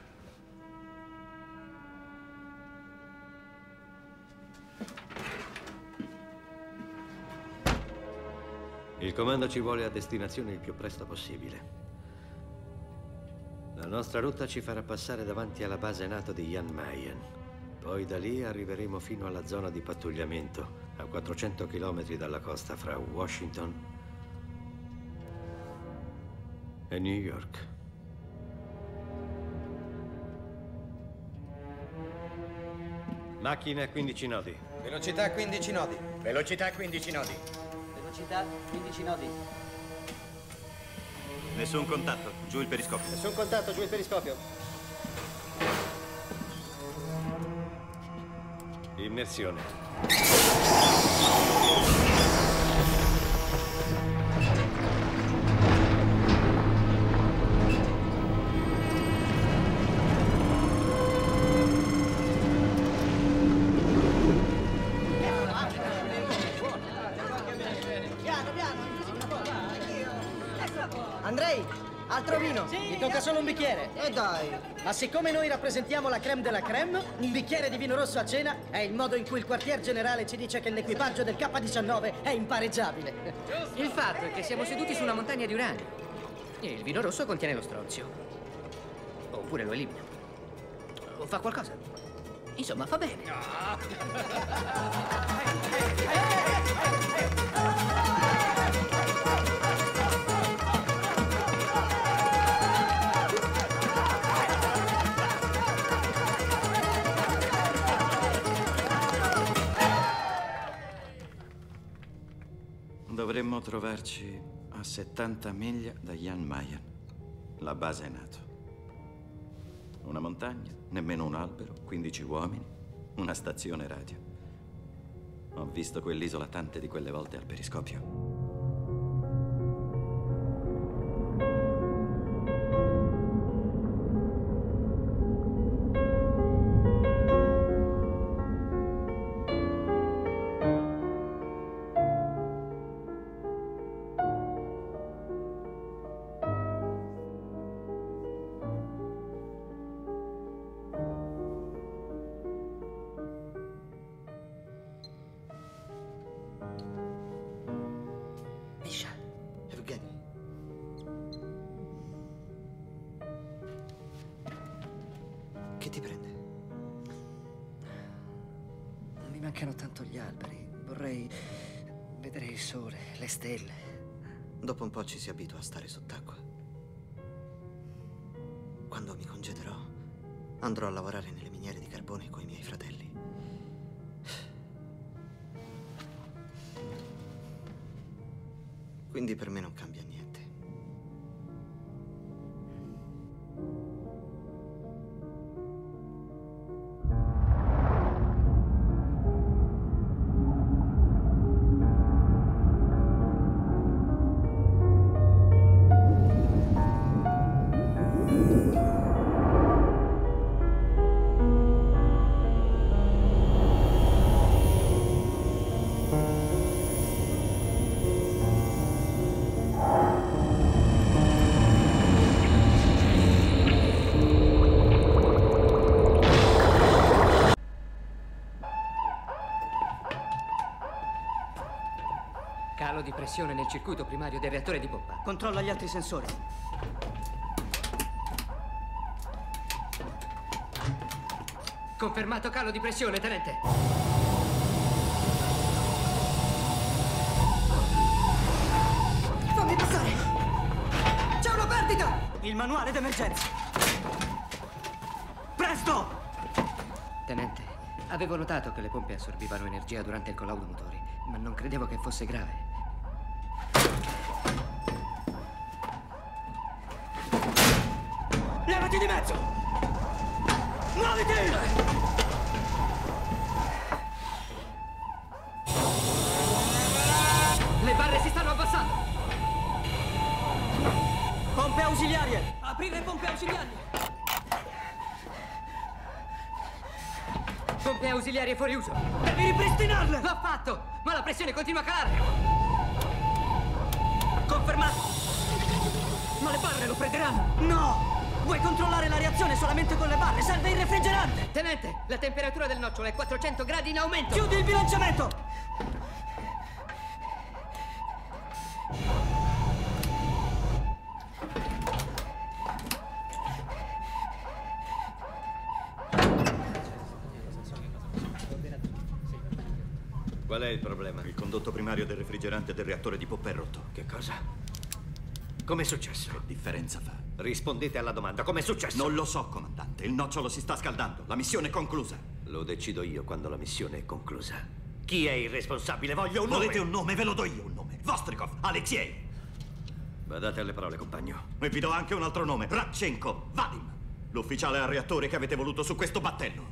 Speaker 6: Il comando ci vuole a destinazione il più presto possibile. La nostra rotta ci farà passare davanti alla base NATO di Jan Mayen. Poi da lì arriveremo fino alla zona di pattugliamento, a 400 km dalla costa fra Washington e New York. Macchina a 15 nodi.
Speaker 1: Velocità a 15 nodi.
Speaker 7: Velocità a 15 nodi.
Speaker 3: Velocità 15 nodi.
Speaker 12: Nessun contatto. Giù il periscopio.
Speaker 7: Nessun contatto, giù il periscopio.
Speaker 6: Immersione.
Speaker 3: Andrei, altro vino. Mi tocca solo un bicchiere. E dai. Ma siccome noi rappresentiamo la crème della crème, un bicchiere di vino rosso a cena è il modo in cui il quartier generale ci dice che l'equipaggio del K-19 è impareggiabile.
Speaker 15: Il fatto è che siamo seduti su una montagna di uranio e il vino rosso contiene lo stronzio. Oppure lo elimina. O fa qualcosa. Insomma, fa bene.
Speaker 4: Dovremmo trovarci a 70 miglia da Jan Mayen. La base è NATO. Una montagna, nemmeno un albero, 15 uomini, una stazione radio. Ho visto quell'isola tante di quelle volte al periscopio.
Speaker 3: Che ti prende? Mi mancano tanto gli alberi. Vorrei vedere il sole, le stelle. Dopo un po' ci si abitua a stare sott'acqua. Quando mi congederò, andrò a lavorare nelle miniere di carbone con i miei fratelli. Quindi per me non cambia niente.
Speaker 15: Calo di pressione nel circuito primario del reattore di pompa.
Speaker 3: Controlla gli altri sensori.
Speaker 15: Confermato calo di pressione, tenente.
Speaker 3: Fammi passare! C'è una perdita! Il manuale d'emergenza. Presto!
Speaker 15: Tenente, avevo notato che le pompe assorbivano energia durante il collaudo motori, ma non credevo che fosse grave.
Speaker 3: Levati di mezzo! Muoviti!
Speaker 15: Le barre si stanno abbassando!
Speaker 3: Pompe ausiliarie! Aprire pompe ausiliarie!
Speaker 15: Pompe ausiliarie fuori uso!
Speaker 3: Devi ripristinarle!
Speaker 15: L'ho fatto! Ma la pressione continua a calare!
Speaker 3: Confermato!
Speaker 15: Ma le barre lo prenderanno!
Speaker 3: No! Vuoi controllare la reazione solamente con le barre? Serve il refrigerante!
Speaker 15: Tenente, la temperatura del nocciolo è 400 gradi in aumento!
Speaker 3: Chiudi il bilanciamento!
Speaker 6: Qual è il problema?
Speaker 12: Il condotto primario del refrigerante del reattore di pompa è rotto.
Speaker 6: Che cosa? Com'è successo?
Speaker 12: Che differenza fa?
Speaker 6: Rispondete alla domanda, com'è successo?
Speaker 12: Non lo so, comandante. Il nocciolo si sta scaldando. La missione è conclusa.
Speaker 6: Lo decido io quando la missione è conclusa. Chi è il responsabile? Voglio un nome!
Speaker 12: Volete un nome? Ve lo do io un nome. Vostrikov, Alexiei.
Speaker 6: Badate alle parole, compagno.
Speaker 12: E vi do anche un altro nome. Radchenko, Vadim. L'ufficiale al reattore che avete voluto su questo battello.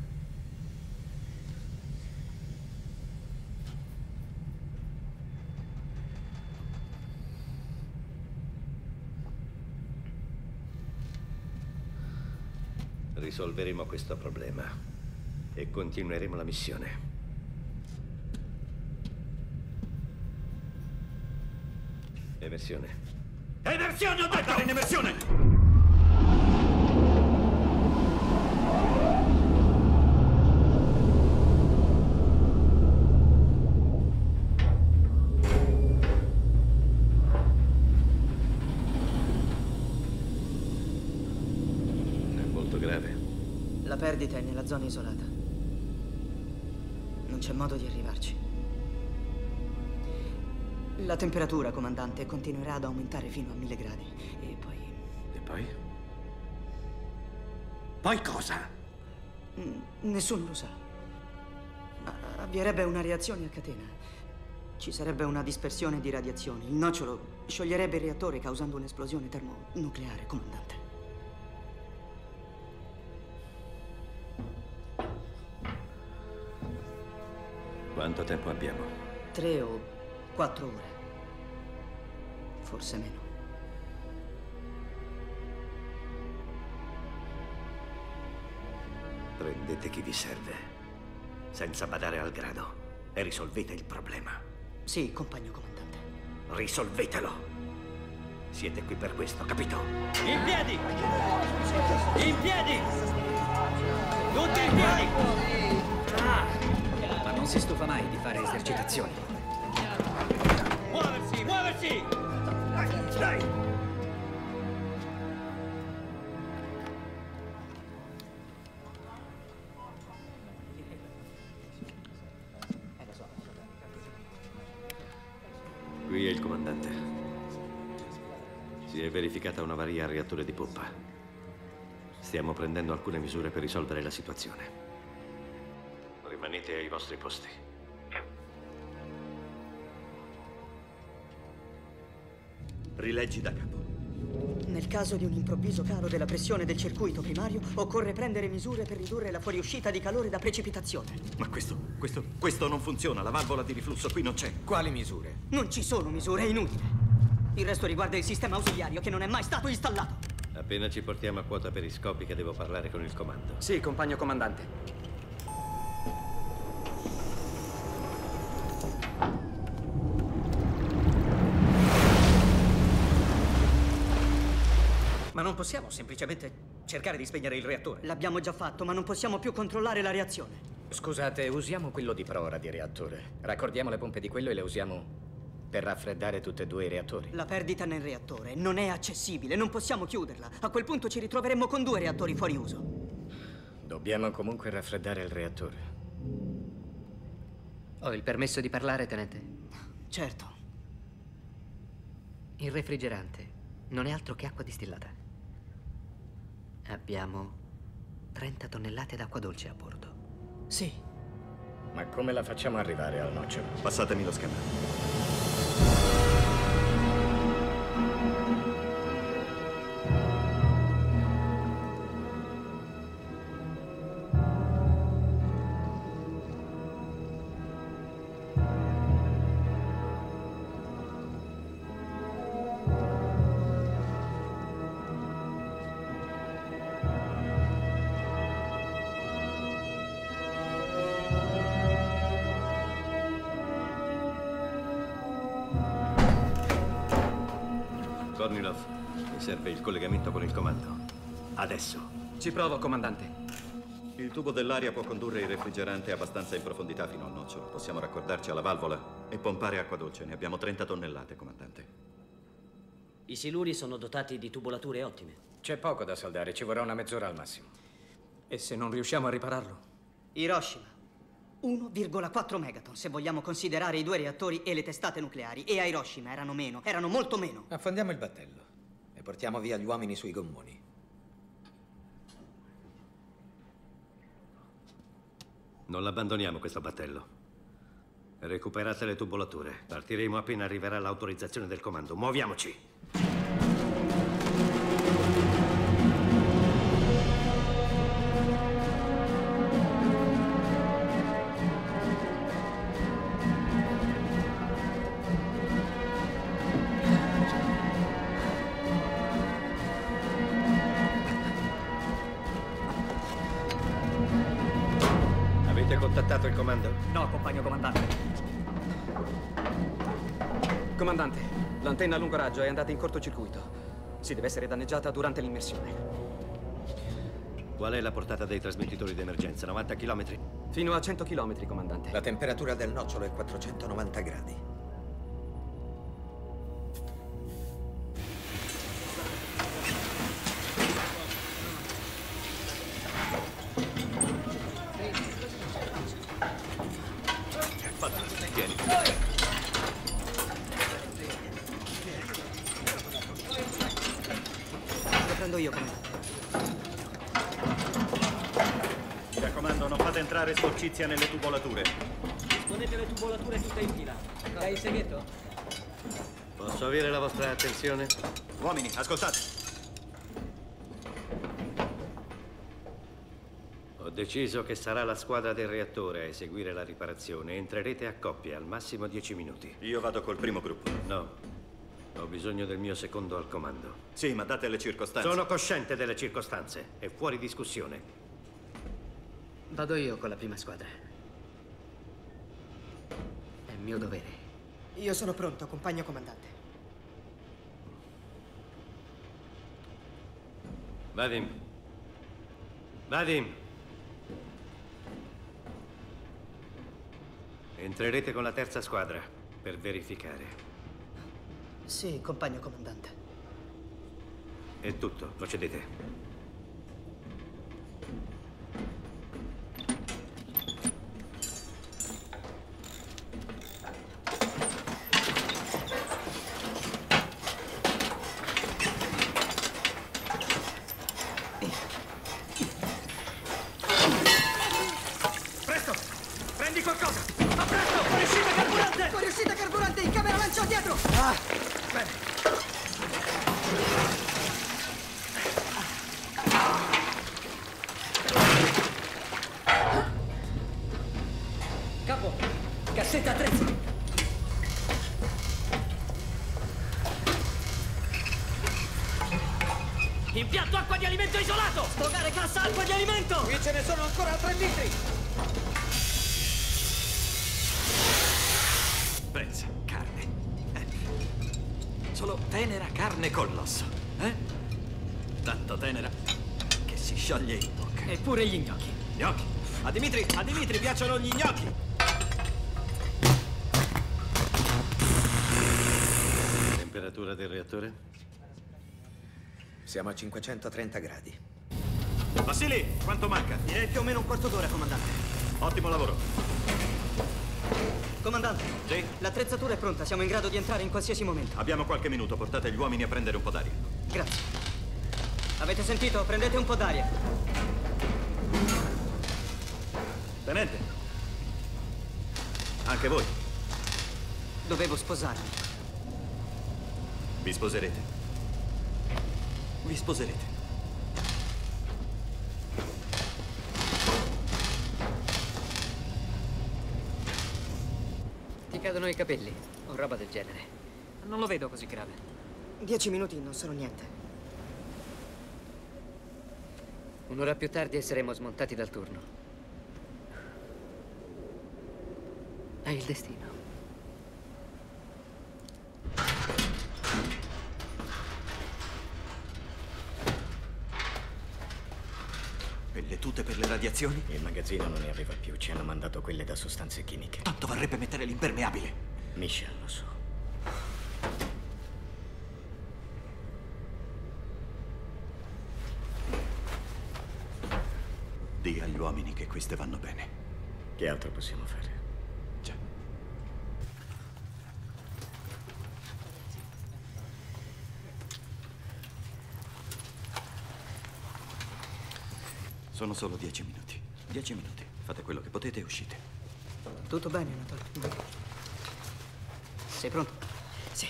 Speaker 6: Risolveremo questo problema e continueremo la missione. Emersione.
Speaker 12: Emersione, ho detto! In emersione!
Speaker 3: La perdita è nella zona isolata. Non c'è modo di arrivarci. La temperatura, comandante, continuerà ad aumentare fino a 1000 gradi. E poi...
Speaker 6: E poi?
Speaker 12: Poi cosa?
Speaker 3: Nessuno lo sa. Avvierebbe una reazione a catena. Ci sarebbe una dispersione di radiazioni. Il nocciolo scioglierebbe il reattore causando un'esplosione termonucleare, comandante.
Speaker 6: Quanto tempo abbiamo?
Speaker 3: 3 o 4 ore. Forse meno.
Speaker 16: Prendete chi vi serve, senza badare al grado, e risolvete il problema.
Speaker 3: Sì, compagno comandante.
Speaker 16: Risolvetelo. Siete qui per questo, capito?
Speaker 2: In piedi! In piedi! Tutti in piedi! Ma non si stufa mai di fare esercitazioni. Muoversi! Muoversi! Dai!
Speaker 6: Qui è il comandante. Si è verificata un'avaria al reattore di pompa. Stiamo prendendo alcune misure per risolvere la situazione. Rimanete ai vostri posti.
Speaker 12: Rileggi da capo.
Speaker 3: Nel caso di un improvviso calo della pressione del circuito primario, occorre prendere misure per ridurre la fuoriuscita di calore da precipitazione.
Speaker 12: Ma questo non funziona. La valvola di riflusso qui non c'è.
Speaker 1: Quali misure?
Speaker 3: Non ci sono misure, è inutile. Il resto riguarda il sistema ausiliario che non è mai stato installato.
Speaker 6: Appena ci portiamo a quota periscopica devo parlare con il comando.
Speaker 13: Sì, compagno comandante.
Speaker 7: Ma non possiamo semplicemente cercare di spegnere il reattore.
Speaker 3: L'abbiamo già fatto, ma non possiamo più controllare la reazione.
Speaker 15: Scusate, usiamo quello di prora di reattore. Raccordiamo le pompe di quello e le usiamo per raffreddare tutti e due i reattori.
Speaker 3: La perdita nel reattore non è accessibile, non possiamo chiuderla. A quel punto ci ritroveremmo con 2 reattori fuori uso.
Speaker 15: Dobbiamo comunque raffreddare il reattore.
Speaker 14: Ho il permesso di parlare, tenente?
Speaker 3: Certo.
Speaker 14: Il refrigerante non è altro che acqua distillata. Abbiamo 30 tonnellate d'acqua dolce a bordo.
Speaker 3: Sì.
Speaker 15: Ma come la facciamo arrivare al nocciolo?
Speaker 12: Passatemi lo scannero.
Speaker 6: Kornilov, mi serve il collegamento con il comando. Adesso.
Speaker 13: Ci provo, comandante.
Speaker 12: Il tubo dell'aria può condurre il refrigerante abbastanza in profondità fino al nocciolo. Possiamo raccordarci alla valvola e pompare acqua dolce. Ne abbiamo 30 tonnellate, comandante.
Speaker 5: I siluri sono dotati di tubolature ottime.
Speaker 15: C'è poco da saldare, ci vorrà una mezz'ora al massimo.
Speaker 13: E se non riusciamo a ripararlo?
Speaker 3: Hiroshima. 1,4 megaton, se vogliamo considerare i 2 reattori e le testate nucleari. E a Hiroshima erano meno, erano molto meno.
Speaker 1: Affondiamo il battello e portiamo via gli uomini sui gommoni.
Speaker 6: Non l'abbandoniamo questo battello. Recuperate le tubolature. Partiremo appena arriverà l'autorizzazione del comando. Muoviamoci! Contattato il comando?
Speaker 13: No, compagno comandante. Comandante, l'antenna a lungo raggio è andata in cortocircuito. Si deve essere danneggiata durante l'immersione.
Speaker 6: Qual è la portata dei trasmettitori di emergenza? 90 km?
Speaker 13: Fino a 100 km, comandante.
Speaker 1: La temperatura del nocciolo è 490 gradi.
Speaker 3: Prendo io, comandante.
Speaker 12: Mi raccomando, non fate entrare sporcizia nelle tubolature.
Speaker 5: Ponete le tubolature tutte in fila.
Speaker 15: Hai il segreto?
Speaker 6: Posso avere la vostra attenzione?
Speaker 12: Uomini, ascoltate.
Speaker 6: Ho deciso che sarà la squadra del reattore a eseguire la riparazione. Entrerete a coppie, al massimo 10 minuti.
Speaker 12: Io vado col primo gruppo.
Speaker 6: No. Ho bisogno del mio secondo al comando.
Speaker 12: Sì, ma date le circostanze.
Speaker 6: Sono cosciente delle circostanze. È fuori discussione.
Speaker 15: Vado io con la prima squadra. È mio dovere.
Speaker 3: Io sono pronto, compagno comandante.
Speaker 6: Vadim. Vadim. Entrerete con la terza squadra per verificare.
Speaker 3: Sì, compagno comandante.
Speaker 6: È tutto, procedete.
Speaker 3: Presto! Prendi qualcosa! Ma presto! Fuoriuscita carburante! Fuoriuscita carburante! In camera lancia dietro! Ah! Bene.
Speaker 15: Capo, cassetta attrezzi. Impianto acqua di alimento isolato! Sfogare cassa acqua di alimento!
Speaker 3: Qui ce ne sono ancora 3 litri!
Speaker 4: Pensa, carne. Solo tenera carne con l'osso, eh? Tanto tenera che si scioglie in bocca.
Speaker 15: Eppure gli gnocchi.
Speaker 4: Gnocchi? A Dimitri piacciono gli gnocchi.
Speaker 6: Temperatura del reattore?
Speaker 1: Siamo a 530 gradi.
Speaker 12: Vasili, quanto manca?
Speaker 3: Direi più o meno un quarto d'ora, comandante.
Speaker 12: Ottimo lavoro.
Speaker 3: Comandante.
Speaker 12: Sì?
Speaker 3: L'attrezzatura è pronta, siamo in grado di entrare in qualsiasi momento.
Speaker 12: Abbiamo qualche minuto, portate gli uomini a prendere un po' d'aria.
Speaker 3: Grazie. Avete sentito? Prendete un po' d'aria.
Speaker 12: Tenente. Anche voi.
Speaker 3: Dovevo sposarmi.
Speaker 12: Vi sposerete. Vi sposerete.
Speaker 15: Ti cadono i capelli o roba del genere. Non lo vedo così grave.
Speaker 3: 10 minuti non sono niente.
Speaker 15: Un'ora più tardi e saremo smontati dal turno. È il destino.
Speaker 12: E le tute per le radiazioni?
Speaker 5: Il magazzino non ne aveva più, ci hanno mandato quelle da sostanze chimiche.
Speaker 12: Tanto varrebbe mettere l'impermeabile.
Speaker 5: Michel, lo so.
Speaker 12: Dì agli uomini che queste vanno bene.
Speaker 5: Che altro possiamo fare?
Speaker 12: Già. Sono solo 10 minuti. 10 minuti. Fate quello che potete e uscite.
Speaker 3: Tutto bene, Anatole? Sei pronto?
Speaker 15: Sì.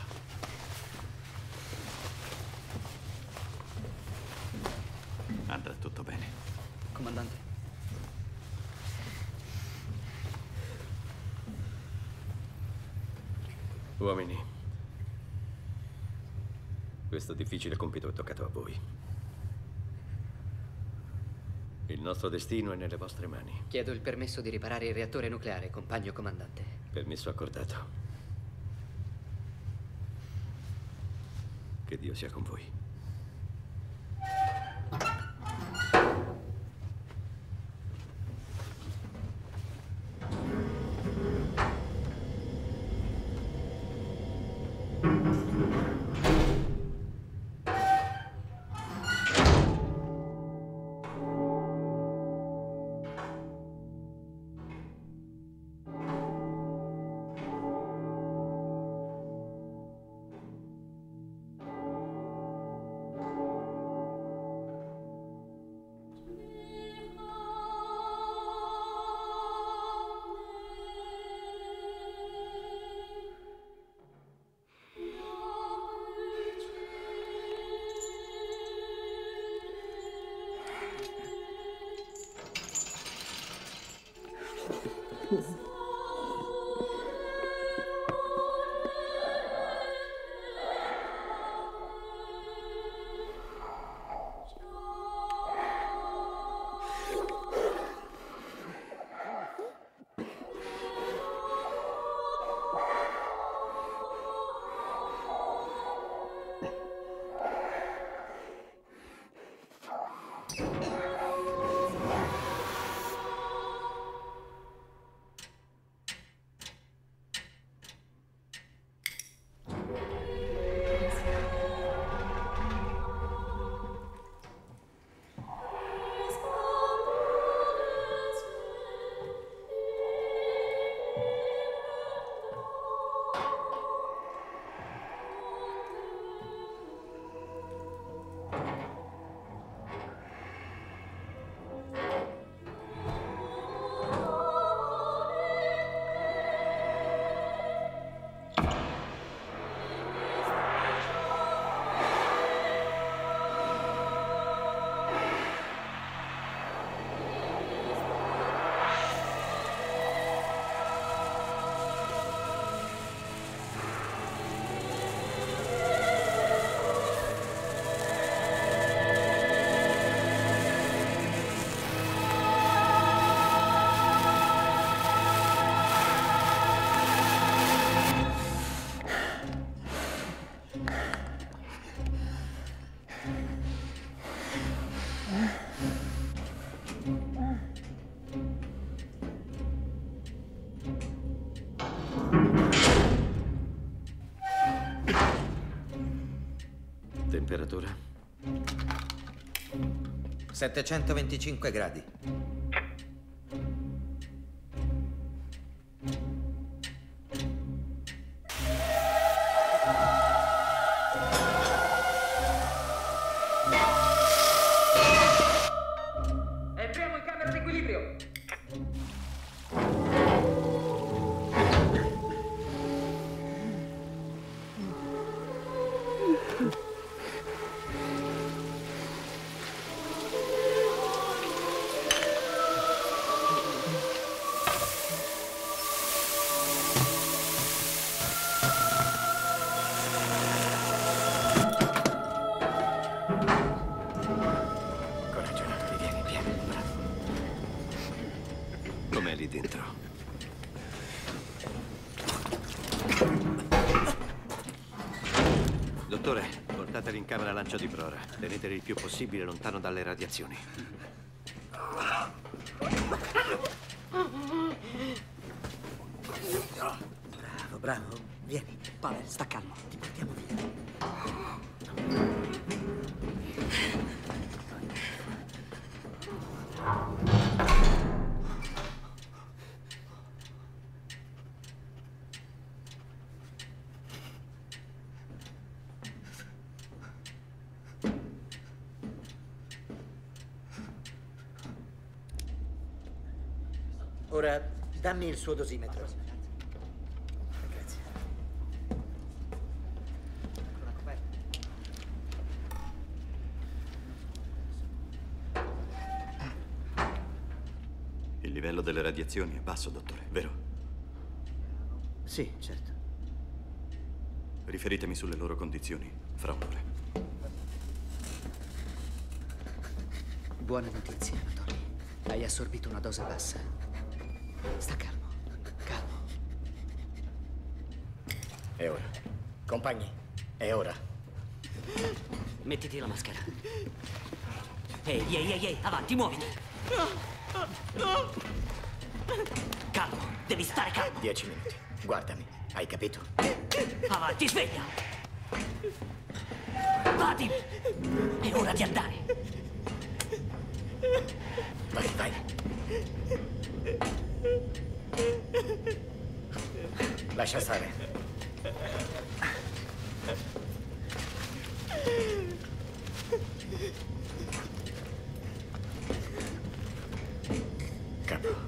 Speaker 12: Andrà tutto bene.
Speaker 3: Comandante.
Speaker 6: Uomini, questo difficile compito è toccato a voi. Il nostro destino è nelle vostre mani.
Speaker 15: Chiedo il permesso di riparare il reattore nucleare, compagno comandante.
Speaker 6: Permesso accordato. Che Dio sia con voi. Temperatura?
Speaker 1: 725 gradi.
Speaker 14: Entriamo in camera d'equilibrio.
Speaker 6: Com'è lì dentro? Dottore, portateli in camera lancio di prora. Teneteli il più possibile lontano dalle radiazioni.
Speaker 3: Bravo, bravo. Vieni.
Speaker 15: Pavel, sta calmo.
Speaker 3: Ti portiamo via. Ora dammi il suo dosimetro. Grazie.
Speaker 12: Il livello delle radiazioni è basso, dottore, vero?
Speaker 3: Sì, certo.
Speaker 12: Riferitemi sulle loro condizioni fra un'ora.
Speaker 15: Buone notizie, Anatoly. Hai assorbito una dose bassa. Sta calmo, calmo.
Speaker 17: È ora. Compagni, è ora.
Speaker 15: Mettiti la maschera. Ehi, avanti, muoviti. Calmo, devi stare calmo.
Speaker 17: 10 minuti. Guardami, hai capito?
Speaker 15: Avanti, sveglia. Vadi. È ora di andare.
Speaker 17: Vai, vai. Lascia stare. Capo.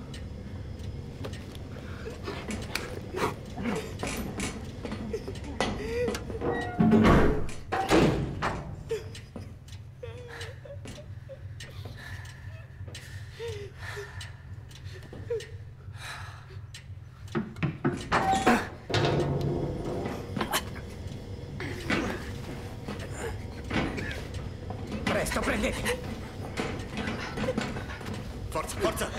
Speaker 17: Presto, prendetela!
Speaker 12: Forza, forza!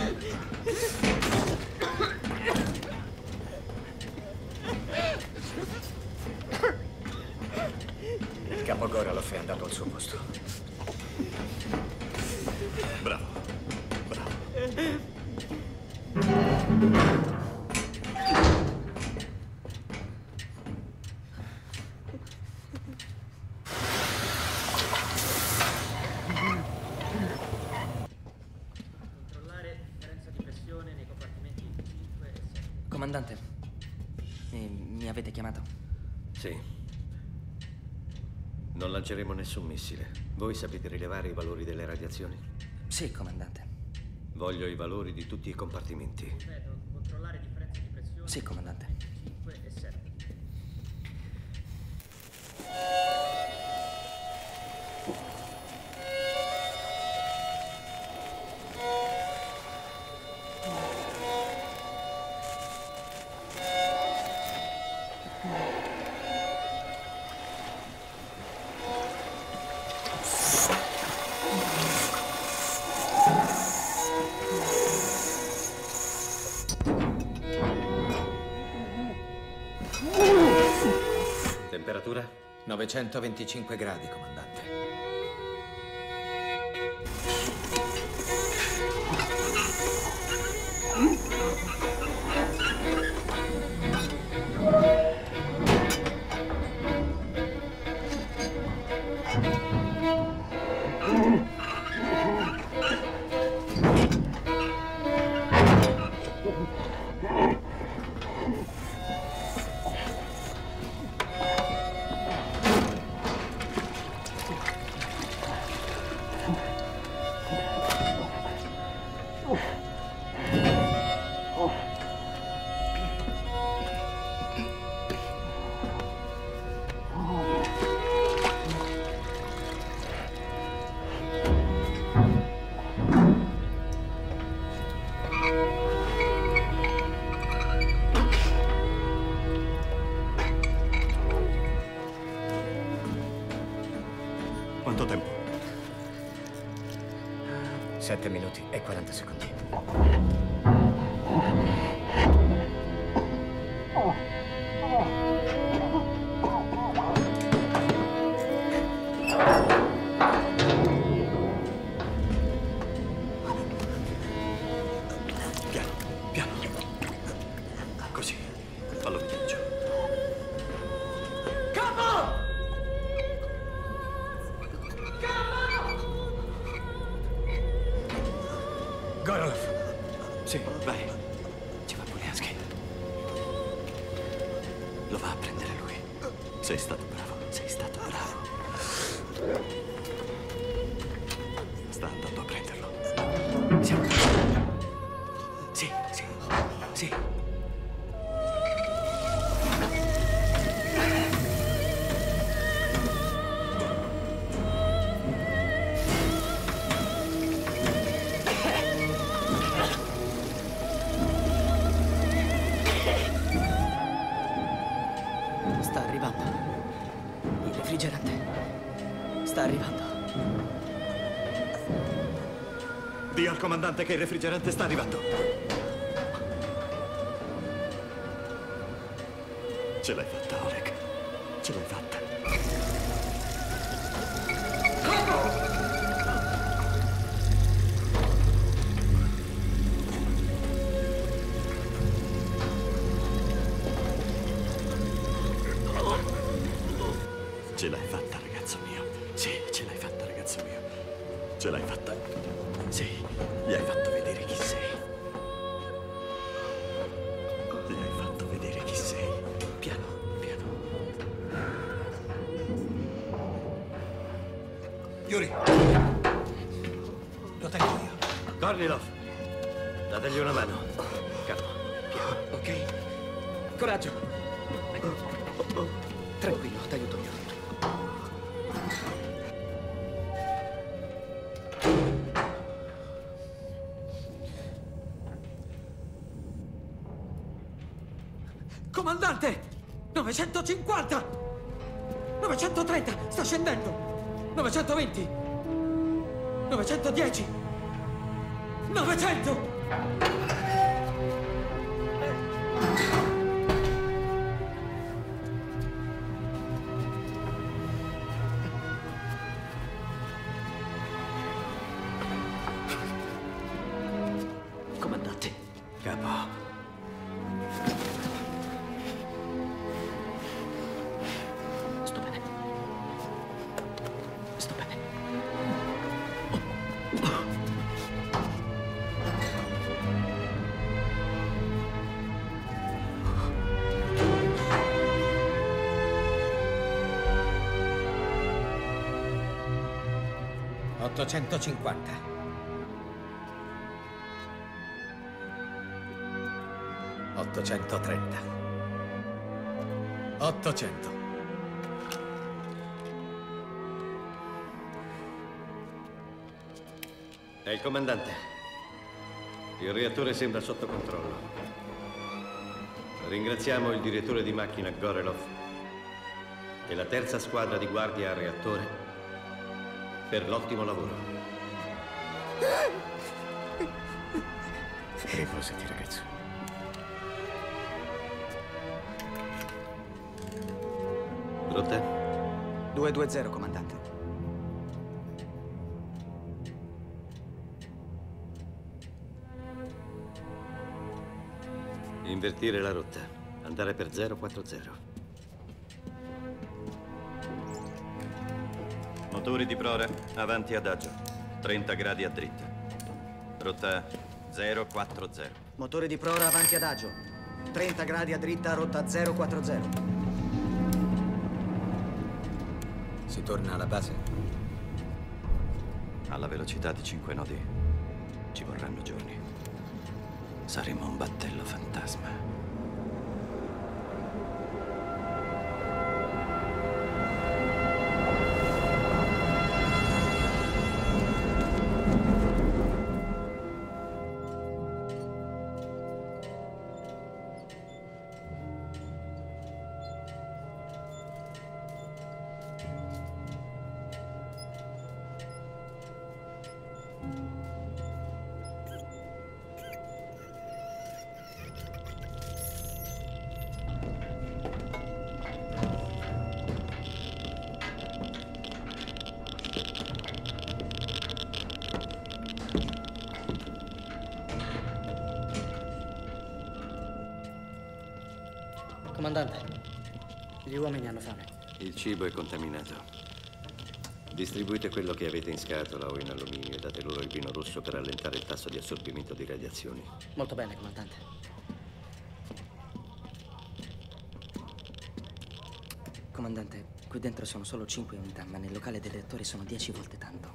Speaker 17: Il capo Goroloff è andato al suo posto.
Speaker 12: Bravo, bravo.
Speaker 2: Controllare differenza di pressione nei compartimenti 5 e 6.
Speaker 3: Comandante, mi avete chiamato?
Speaker 6: Sì. Non lanceremo nessun missile. Voi sapete rilevare i valori delle radiazioni?
Speaker 3: Sì, comandante.
Speaker 6: Voglio i valori di tutti i compartimenti.
Speaker 2: Ripeto, controllare differenza di pressione.
Speaker 3: Sì, comandante.
Speaker 2: 5 e 7.
Speaker 6: Temperatura?
Speaker 1: 925 gradi, comandante.
Speaker 12: Quanto tempo?
Speaker 17: 7 minuti e 40 secondi.
Speaker 12: Piano, piano. Così. Fallo vedere giù.
Speaker 10: Capo!
Speaker 17: Goroloff!
Speaker 12: Sì, vai. Ci va Poliansky. Lo va a prendere lui. Sei stato bravo, sei stato bravo. Sta andando a prenderlo. Siamo qui. Sì, sì, sì.
Speaker 3: Sta arrivando. Il refrigerante. Sta arrivando.
Speaker 12: Dì al comandante che il refrigerante sta arrivando. Ce l'hai fatta, Oleg. Ce l'hai fatta. Ce l'hai fatta, ragazzo mio. Sì, ce l'hai fatta, ragazzo mio. Ce l'hai fatta. Sì, gli hai fatto vedere chi sei. Gli hai fatto vedere chi sei. Piano, piano.
Speaker 11: Yuri. Lo tengo io.
Speaker 6: Kornilov, dategli una mano. Calmo, piano.
Speaker 3: Ok. Coraggio. Tranquillo, t'aiuto io. Comandante! 950! 930! Sta scendendo! 920! 910! 900!
Speaker 4: Comandante. Capo.
Speaker 15: Sto bene. Sto bene.
Speaker 1: 850. 830. 800.
Speaker 6: È il comandante. Il reattore sembra sotto controllo. Ringraziamo il direttore di macchina Gorelov e la terza squadra di guardia al reattore per l'ottimo lavoro.
Speaker 17: Riposati, ragazzo.
Speaker 6: Rotta?
Speaker 3: 220, comandante.
Speaker 6: Invertire la rotta. Andare per 040.
Speaker 12: Motori di prora, avanti adagio. 30 gradi a dritta. Rotta 040.
Speaker 3: Motore di prora avanti adagio. 30 gradi a dritta, rotta 040.
Speaker 1: Si torna alla base?
Speaker 12: Alla velocità di 5 nodi ci vorranno giorni. Saremo un battello fantasma.
Speaker 15: Comandante, gli uomini hanno fame.
Speaker 6: Il cibo è contaminato. Distribuite quello che avete in scatola o in alluminio e date loro il vino rosso per allentare il tasso di assorbimento di radiazioni.
Speaker 15: Molto bene, comandante. Comandante, qui dentro sono solo 5 unità, ma nel locale dei reattori sono 10 volte tanto.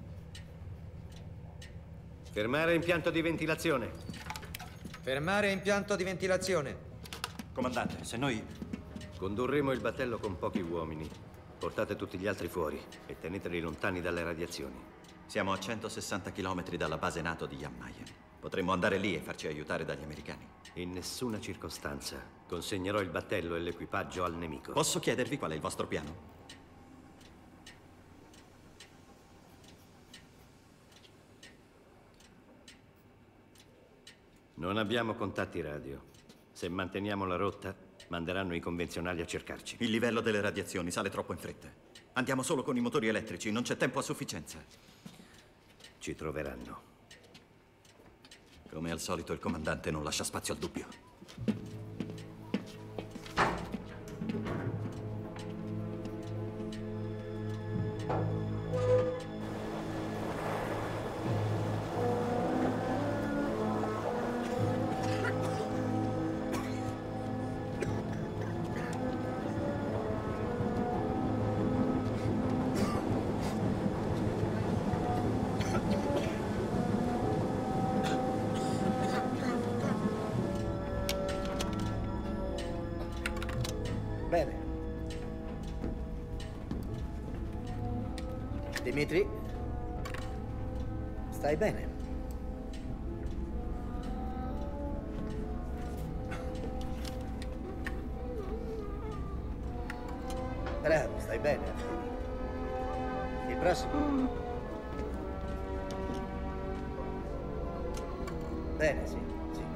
Speaker 6: Fermare impianto di ventilazione.
Speaker 1: Fermare impianto di ventilazione.
Speaker 12: Comandante, se noi...
Speaker 6: Condurremo il battello con pochi uomini. Portate tutti gli altri fuori e teneteli lontani dalle radiazioni.
Speaker 12: Siamo a 160 km dalla base NATO di Jan Mayen. Potremmo andare lì e farci aiutare dagli americani.
Speaker 6: In nessuna circostanza consegnerò il battello e l'equipaggio al nemico.
Speaker 12: Posso chiedervi qual è il vostro piano?
Speaker 6: Non abbiamo contatti radio. Se manteniamo la rotta, manderanno i convenzionali a cercarci.
Speaker 12: Il livello delle radiazioni sale troppo in fretta. Andiamo solo con i motori elettrici, non c'è tempo a sufficienza.
Speaker 6: Ci troveranno.
Speaker 12: Come al solito il comandante non lascia spazio al dubbio.
Speaker 3: Bene. Dimitri, stai bene? Bravo, stai bene. Il prossimo. Bene, sì.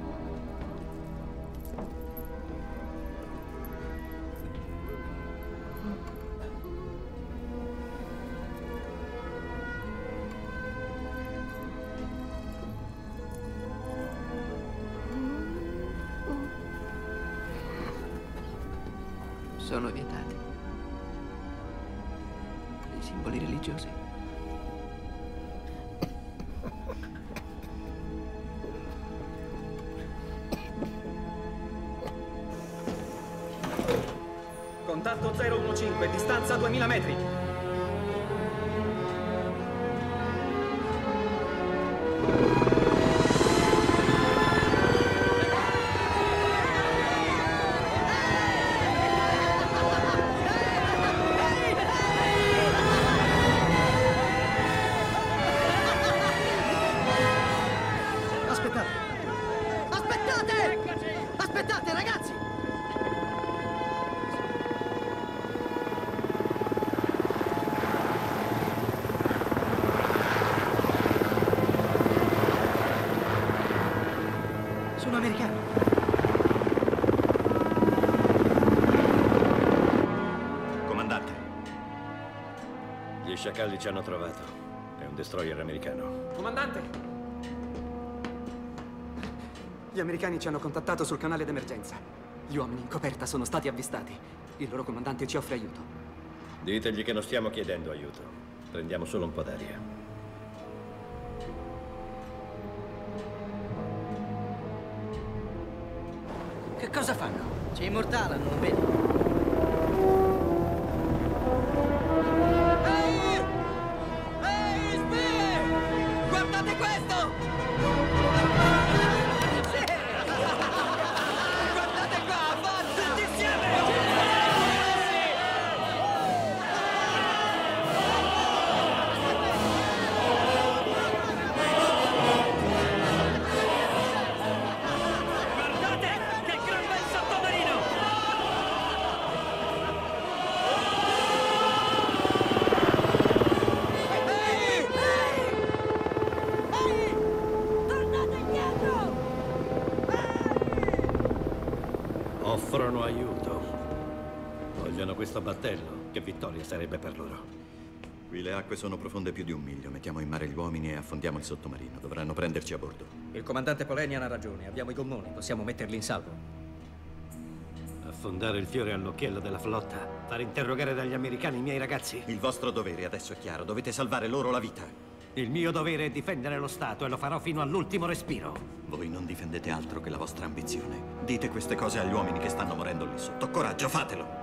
Speaker 15: Sono vietati. I simboli religiosi.
Speaker 2: Contatto 015, distanza 2000 metri.
Speaker 10: Aspettate, ragazzi!
Speaker 3: Sono americani.
Speaker 12: Comandante.
Speaker 6: Gli sciacalli ci hanno trovato. È un destroyer americano.
Speaker 2: Comandante! Gli americani ci hanno contattato sul canale d'emergenza. Gli uomini in coperta sono stati avvistati. Il loro comandante ci offre aiuto.
Speaker 6: Ditegli che non stiamo chiedendo aiuto. Prendiamo solo un po' d'aria.
Speaker 15: Che cosa fanno?
Speaker 3: Ci immortalano, non vedi?
Speaker 10: Ehi, spie! Guardate questo! Sì! Guardate qua, forza! Tutti insieme!
Speaker 2: Guardate! Che gran bel sottomarino!
Speaker 10: Tornate indietro!
Speaker 6: Offrono aiuto. Vogliono questo battello. Che vittoria sarebbe per loro.
Speaker 12: Qui le acque sono profonde più di 1 miglio. Mettiamo in mare gli uomini e affondiamo il sottomarino. Dovranno prenderci a bordo.
Speaker 13: Il comandante Polenian ha ragione. Abbiamo i gommoni. Possiamo metterli in salvo.
Speaker 6: Affondare il fiore all'occhiello della flotta. Far interrogare dagli americani i miei ragazzi.
Speaker 12: Il vostro dovere adesso è chiaro. Dovete salvare loro la vita.
Speaker 6: Il mio dovere è difendere lo Stato e lo farò fino all'ultimo respiro.
Speaker 12: Voi non difendete altro che la vostra ambizione. Dite queste cose agli uomini che stanno morendo lì sotto. Coraggio, fatelo!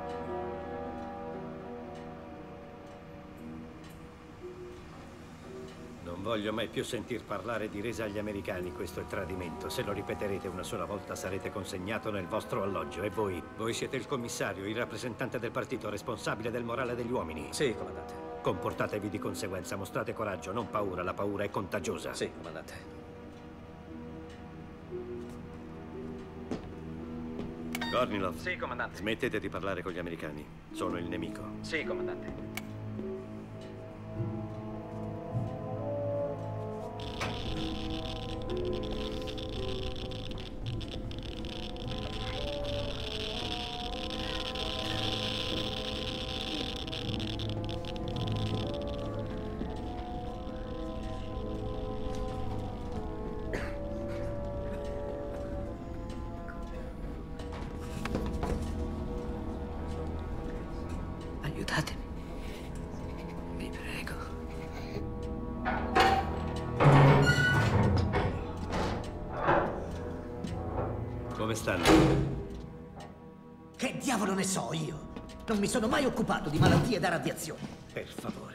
Speaker 6: Non voglio mai più sentir parlare di resa agli americani. Questo è tradimento. Se lo ripeterete una sola volta sarete consegnato nel vostro alloggio. E voi? Voi siete il commissario, il rappresentante del partito, responsabile del morale degli uomini.
Speaker 13: Sì, comandante.
Speaker 6: Comportatevi di conseguenza, mostrate coraggio, non paura. La paura è contagiosa.
Speaker 13: Sì, comandante.
Speaker 6: Kornilov.
Speaker 2: Sì, comandante.
Speaker 6: Smettete di parlare con gli americani. Sono il nemico.
Speaker 2: Sì, comandante.
Speaker 15: Aiutatemi. Vi prego.
Speaker 6: Come stanno?
Speaker 18: Che diavolo ne so io? Non mi sono mai occupato di malattie da radiazione.
Speaker 6: Per favore.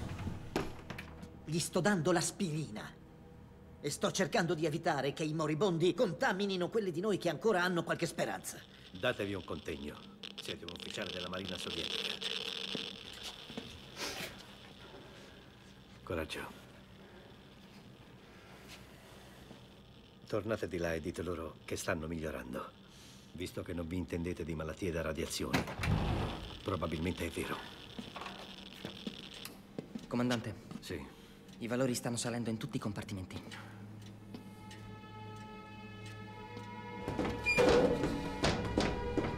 Speaker 18: Gli sto dando l'aspirina. E sto cercando di evitare che i moribondi contaminino quelli di noi che ancora hanno qualche speranza.
Speaker 6: Datevi un contegno. Siete un ufficiale della Marina Sovietica. Coraggio. Tornate di là e dite loro che stanno migliorando. Visto che non vi intendete di malattie da radiazione, probabilmente è vero.
Speaker 15: Comandante.
Speaker 6: Sì.
Speaker 15: I valori stanno salendo in tutti i compartimenti.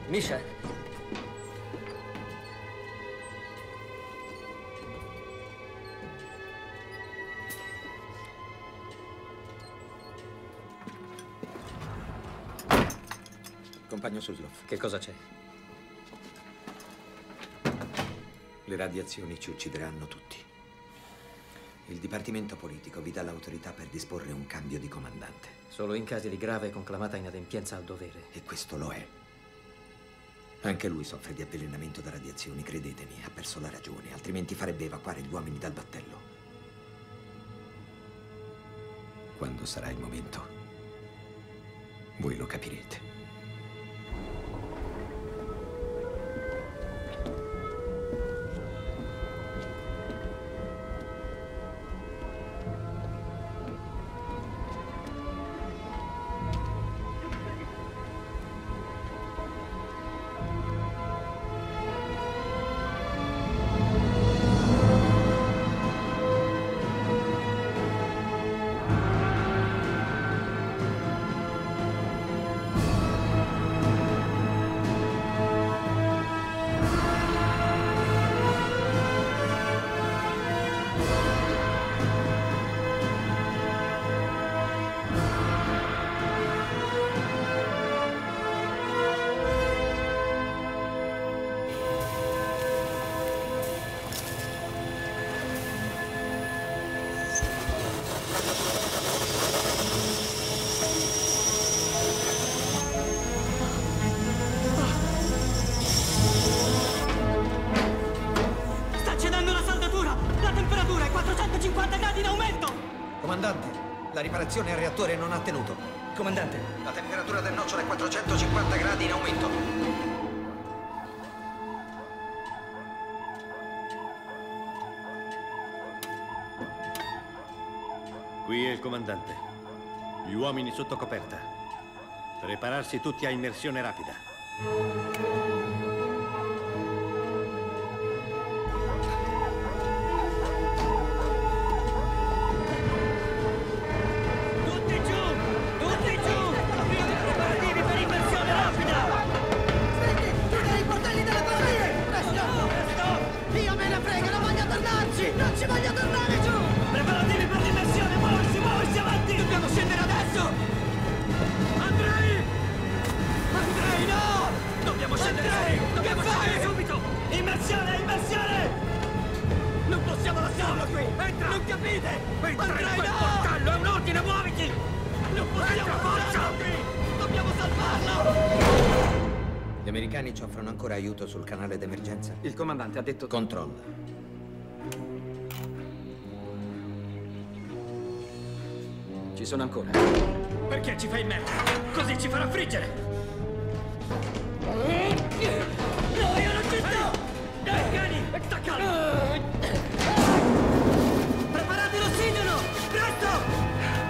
Speaker 13: Misha.
Speaker 1: Compagno Suslov.
Speaker 13: Che cosa c'è?
Speaker 1: Le radiazioni ci uccideranno tutti. Il Dipartimento Politico vi dà l'autorità per disporre un cambio di comandante.
Speaker 13: Solo in casi di grave e conclamata inadempienza al dovere.
Speaker 1: E questo lo è. Anche lui soffre di avvelenamento da radiazioni, credetemi, ha perso la ragione, altrimenti farebbe evacuare gli uomini dal battello. Quando sarà il momento, voi lo capirete. La riparazione al reattore non ha tenuto.
Speaker 3: Comandante.
Speaker 1: La temperatura del nocciolo è 450 gradi in aumento.
Speaker 6: Qui è il comandante. Gli uomini sotto coperta. Prepararsi tutti a immersione rapida.
Speaker 10: Non ci voglio tornare giù! Preparativi per l'immersione! Muoversi, avanti! Dobbiamo scendere adesso! Andrei! Andrei, no! Dobbiamo scendere! Dobbiamo scendere subito! Immersione! Non possiamo lasciarlo qui! Entra! Non capite? Andrei, no! Portello, è un ordine, muoviti! Non possiamo lasciarlo qui! Dobbiamo salvarlo!
Speaker 1: Gli americani ci offrono ancora aiuto sul canale d'emergenza?
Speaker 3: Il comandante ha detto...
Speaker 1: Controlla.
Speaker 3: Ci sono ancora.
Speaker 10: Perché ci fai merda? Così ci farà friggere! No, io non ci sto! Dai, cani! Sta calmo! Preparate l'ossigeno! Presto!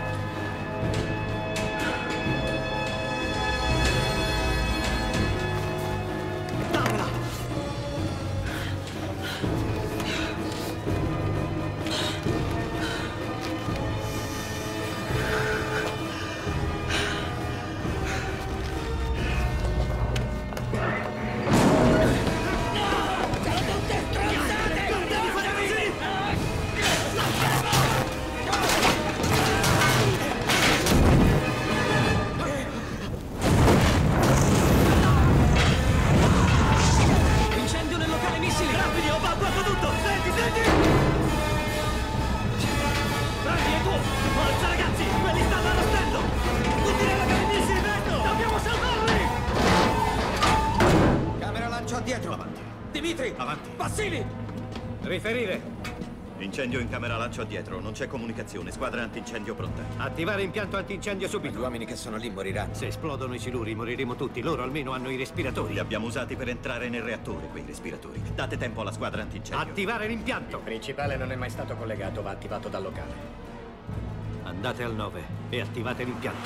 Speaker 12: Dimitri! Avanti!
Speaker 10: Passini!
Speaker 6: Riferire!
Speaker 12: Incendio in camera lancio addietro, non c'è comunicazione. Squadra antincendio pronta.
Speaker 6: Attivare impianto antincendio subito.
Speaker 1: Gli uomini che sono lì moriranno.
Speaker 6: Se esplodono i siluri moriremo tutti. Loro almeno hanno i respiratori.
Speaker 12: Li abbiamo usati per entrare nel reattore, quei respiratori. Date tempo alla squadra antincendio.
Speaker 6: Attivare l'impianto.
Speaker 17: Il principale non è mai stato collegato, va attivato dal locale.
Speaker 6: Andate al 9 e attivate l'impianto.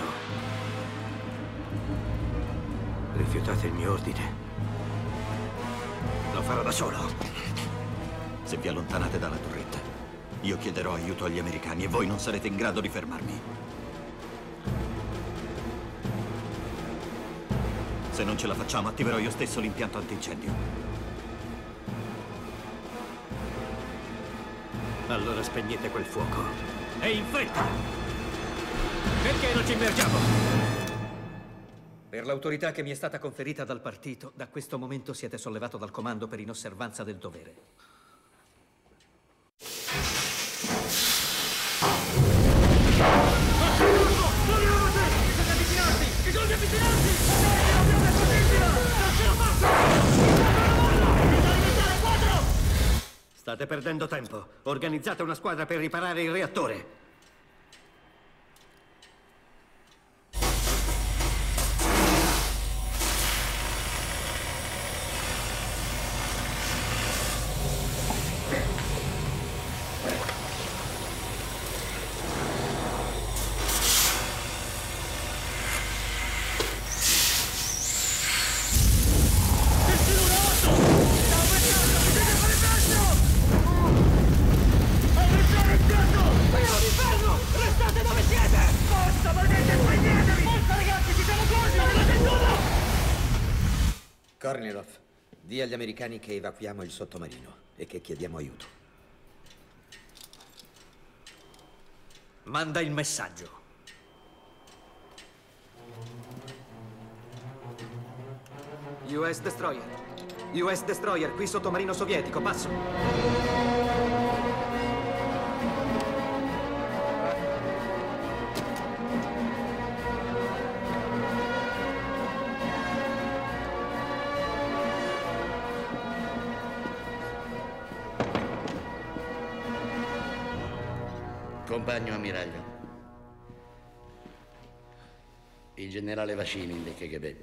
Speaker 6: Rifiutate il mio ordine. Lo farò da solo.
Speaker 12: Se vi allontanate dalla torretta, io chiederò aiuto agli americani e voi non sarete in grado di fermarmi. Se Se non ce la facciamo, attiverò io stesso l'impianto antincendio.
Speaker 16: Allora spegnete quel fuoco. E in fretta! Perché non ci immergiamo?
Speaker 13: Per l'autorità che mi è stata conferita dal partito, da questo momento siete sollevato dal comando per inosservanza del dovere.
Speaker 10: Bisogna avvicinarsi! L'abbiamo possibile! Non ce la faccio! Bisogna diventare quadro!
Speaker 16: State perdendo tempo. Organizzate una squadra per riparare il reattore.
Speaker 1: Kornilov, di agli americani che evacuiamo il sottomarino e che chiediamo aiuto.
Speaker 13: Manda il messaggio. US Destroyer. US Destroyer, qui sottomarino sovietico, passo.
Speaker 8: Compagno ammiraglio. Il generale Vashinin del KGB.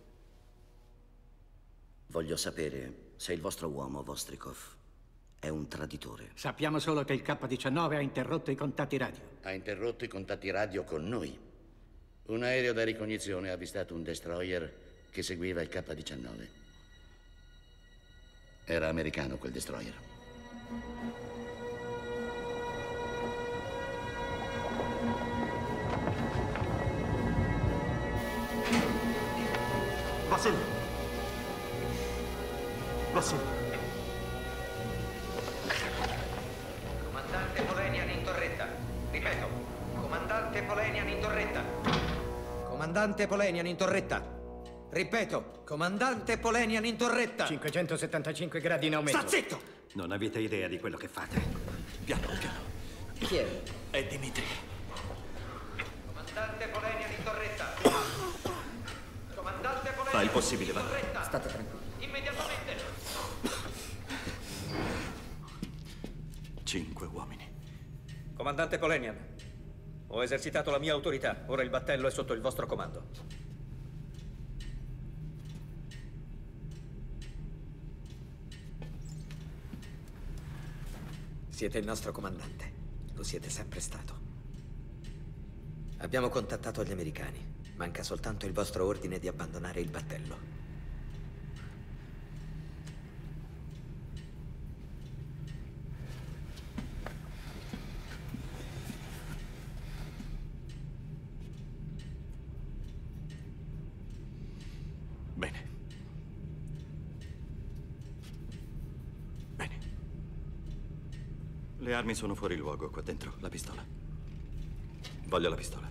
Speaker 19: Voglio sapere se il vostro uomo, Vostrikov, è un traditore.
Speaker 17: Sappiamo solo che il K-19 ha interrotto i contatti radio.
Speaker 8: Ha interrotto i contatti radio con noi. Un aereo da ricognizione ha avvistato un destroyer che seguiva il K-19. Era americano quel destroyer.
Speaker 16: Vasil! Vasil!
Speaker 3: Comandante Polenian in torretta. Ripeto, comandante Polenian in torretta. Comandante Polenian in torretta. Ripeto, comandante Polenian in torretta.
Speaker 17: 575 gradi in aumento.
Speaker 3: Sta zitto!
Speaker 16: Non avete idea di quello che fate.
Speaker 12: Piano, piano.
Speaker 3: Chi è?
Speaker 12: È Dimitri.
Speaker 3: Comandante Polenian in torretta. Comandante Polenian.
Speaker 12: Fa il possibile, va.
Speaker 3: State tranquilli. Immediatamente.
Speaker 12: 5 uomini.
Speaker 13: Comandante Polenian, ho esercitato la mia autorità. Ora il battello è sotto il vostro comando.
Speaker 1: Siete il nostro comandante. Lo siete sempre stato. Abbiamo contattato gli americani. Manca soltanto il vostro ordine di abbandonare il battello.
Speaker 12: Bene. Bene. Le armi sono fuori luogo qua dentro. La pistola. Voglio la pistola.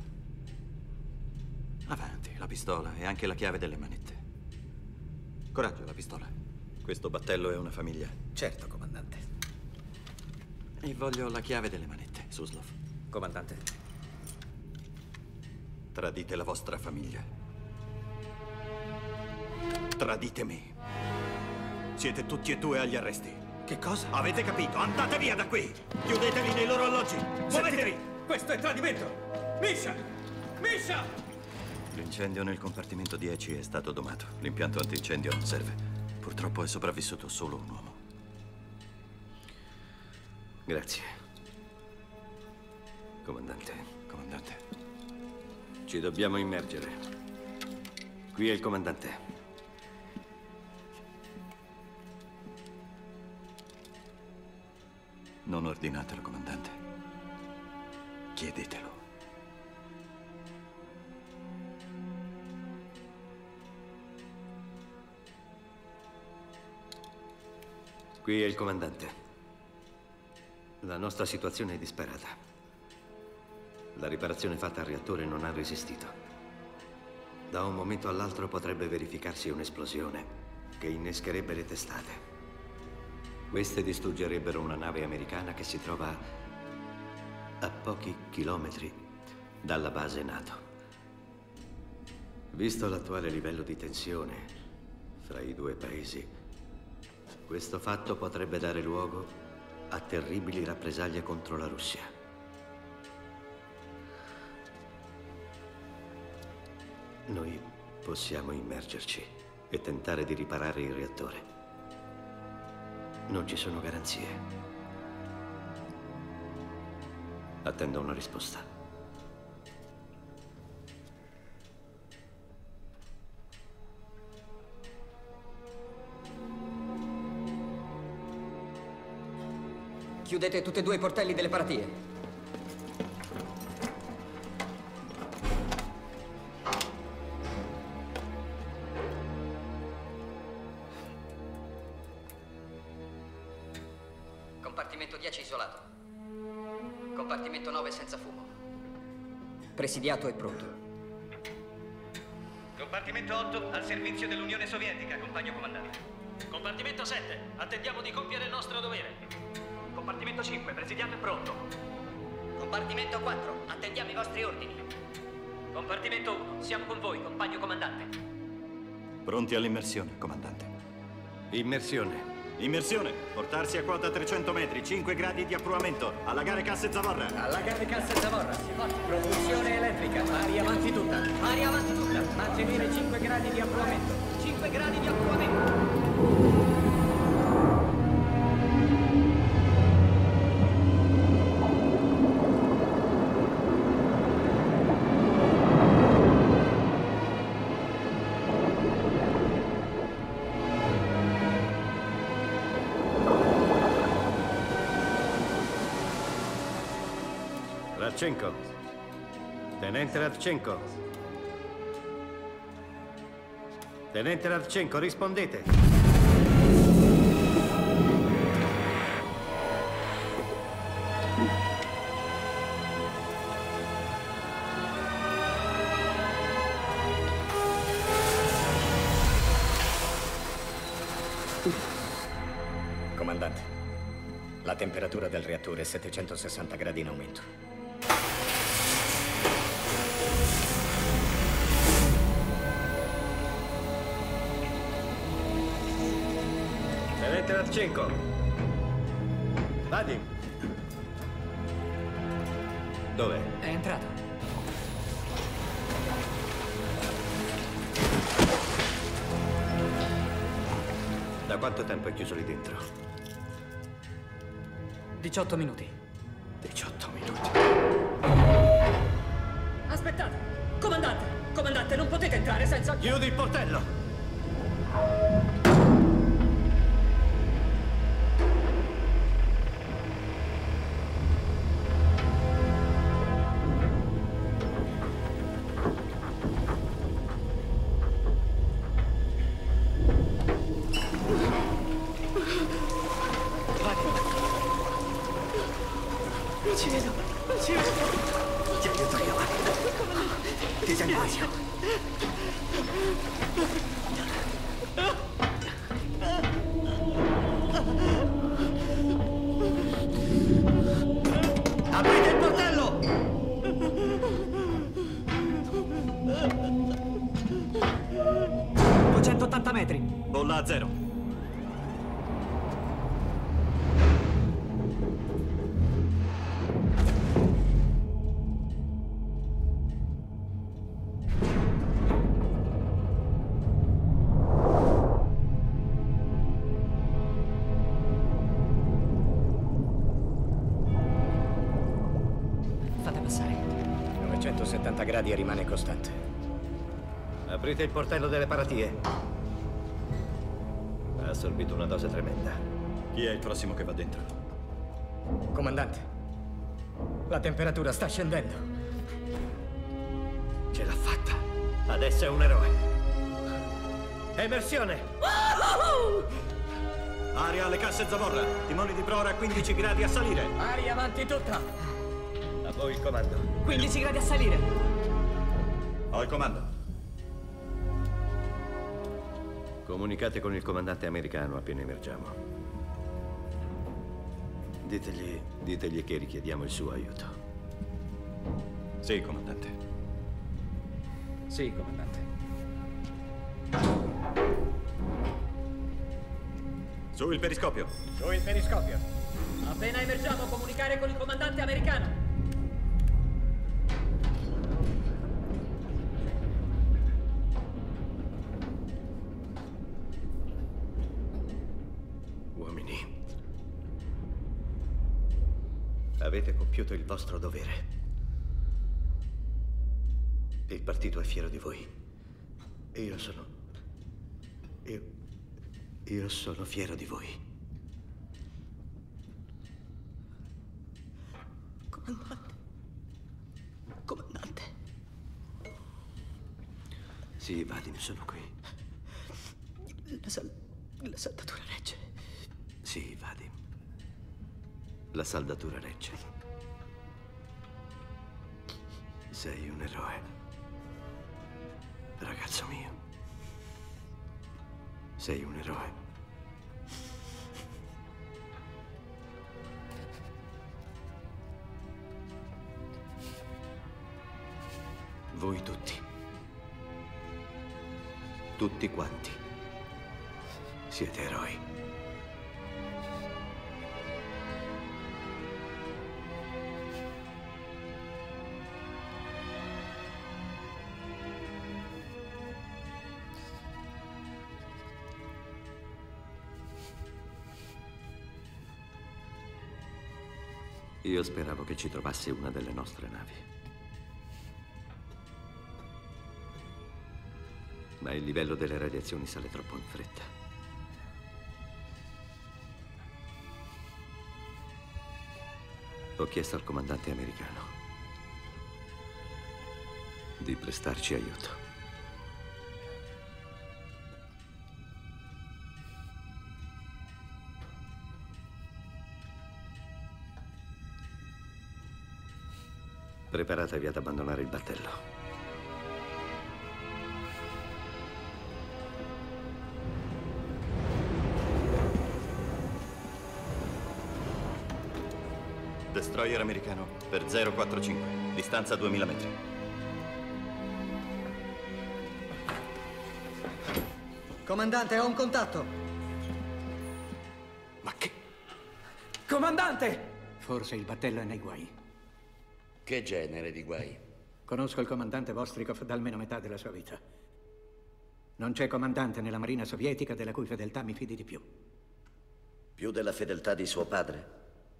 Speaker 12: Avanti, la pistola e anche la chiave delle manette. Coraggio, la pistola. Questo battello è una famiglia.
Speaker 1: Certo, comandante.
Speaker 12: E voglio la chiave delle manette, Suslov.
Speaker 13: Comandante.
Speaker 12: Tradite la vostra famiglia. Tradite me. Siete tutti e due agli arresti.
Speaker 13: Che cosa?
Speaker 12: Avete capito? Andate via da qui! Chiudeteli nei loro alloggi! Muovetevi!
Speaker 13: Questo è tradimento! Misha! Misha!
Speaker 12: L'incendio nel compartimento 10 è stato domato. L'impianto antincendio non serve. Purtroppo è sopravvissuto solo un uomo.
Speaker 6: Grazie.
Speaker 12: Comandante. Comandante.
Speaker 6: Ci dobbiamo immergere. Qui è il comandante.
Speaker 12: Non ordinatelo, comandante. Chiedetelo.
Speaker 6: Qui è il comandante. La nostra situazione è disperata. La riparazione fatta al reattore non ha resistito. Da un momento all'altro potrebbe verificarsi un'esplosione che innescherebbe le testate. Queste distruggerebbero una nave americana che si trova a pochi chilometri dalla base NATO. Visto l'attuale livello di tensione fra i due paesi, questo fatto potrebbe dare luogo a terribili rappresaglie contro la Russia. Noi possiamo immergerci e tentare di riparare il reattore. Non ci sono garanzie. Attendo una risposta.
Speaker 7: Chiudete tutti e due i portelli delle paratie. Compartimento 10 isolato. Compartimento 9 senza fumo. Presidiato e pronto.
Speaker 2: Compartimento 8 al servizio dell'Unione Sovietica, compagno comandante. Compartimento 7, attendiamo di compiere il nostro dovere. Compartimento 5, presidiato e pronto.
Speaker 7: Compartimento 4, attendiamo i vostri ordini.
Speaker 2: Compartimento 1, siamo con voi, compagno comandante.
Speaker 12: Pronti all'immersione, comandante.
Speaker 6: Immersione.
Speaker 12: Immersione. Portarsi a quota 300 metri, 5 gradi di appruamento. Allagare casse Zavorra.
Speaker 7: Allagare casse Zavorra. Propulsione elettrica. Aria avanti tutta. Aria avanti tutta. Mantenere 5 gradi di appruamento. 5 gradi di appruamento.
Speaker 6: Radchenko. Tenente Radchenko. Tenente Radchenko, rispondete.
Speaker 17: Comandante, la temperatura del reattore è 760 gradi in aumento.
Speaker 6: Tenente Radchenko. Vadim. Dov'è?
Speaker 15: È entrato.
Speaker 6: Da quanto tempo è chiuso lì dentro?
Speaker 15: 18 minuti.
Speaker 6: 18 minuti.
Speaker 15: Aspettate! Comandante! Comandante, non potete entrare senza...
Speaker 6: Chiudi il portello!
Speaker 10: Non ci vedo, non ci vedo. Ti aiuto io. Ti tengo io.
Speaker 6: Aprite il portello!
Speaker 7: 280 metri.
Speaker 12: Bolla a zero.
Speaker 15: Fate passare.
Speaker 17: 970 gradi e rimane costante.
Speaker 6: Aprite il portello delle paratie. Ha assorbito una dose tremenda.
Speaker 12: Chi è il prossimo che va dentro?
Speaker 17: Comandante, la temperatura sta scendendo.
Speaker 6: Ce l'ha fatta. Adesso è un eroe. Emersione!
Speaker 12: Aria alle casse zavorra. Timoni di prora a 15 gradi a salire.
Speaker 15: Aria avanti tutta.
Speaker 6: A voi il comando.
Speaker 15: 15 gradi a salire.
Speaker 12: Ho il comando.
Speaker 6: Comunicate con il comandante americano appena emergiamo. Ditegli che richiediamo il suo aiuto.
Speaker 12: Sì, comandante.
Speaker 13: Sì, comandante.
Speaker 12: Su il periscopio.
Speaker 15: Su il periscopio. Appena emergiamo, comunicare con il comandante americano.
Speaker 6: Uomini, avete compiuto il vostro dovere. Il partito è fiero di voi. E io sono fiero di voi.
Speaker 18: Comandante. Comandante.
Speaker 6: Sì, Vadim, sono qui.
Speaker 18: La saldatura regge.
Speaker 6: Sì, Vadim. La saldatura regge. Sei un eroe. Ragazzo mio. Sei un eroe. Voi tutti quanti, siete eroi. Io speravo che ci trovasse una delle nostre navi. Ma il livello delle radiazioni sale troppo in fretta. Ho chiesto al comandante americano di prestarci aiuto. Preparatevi ad abbandonare il battello.
Speaker 12: Destroyer americano per 045, distanza 2000 metri.
Speaker 3: Comandante, ho un contatto.
Speaker 12: Ma che?
Speaker 3: Comandante!
Speaker 20: Forse il battello è nei guai.
Speaker 8: Che genere di guai?
Speaker 20: Conosco il comandante Vostrikov da almeno metà della sua vita. Non c'è comandante nella Marina sovietica della cui fedeltà mi fidi di più.
Speaker 19: Più della fedeltà di suo padre?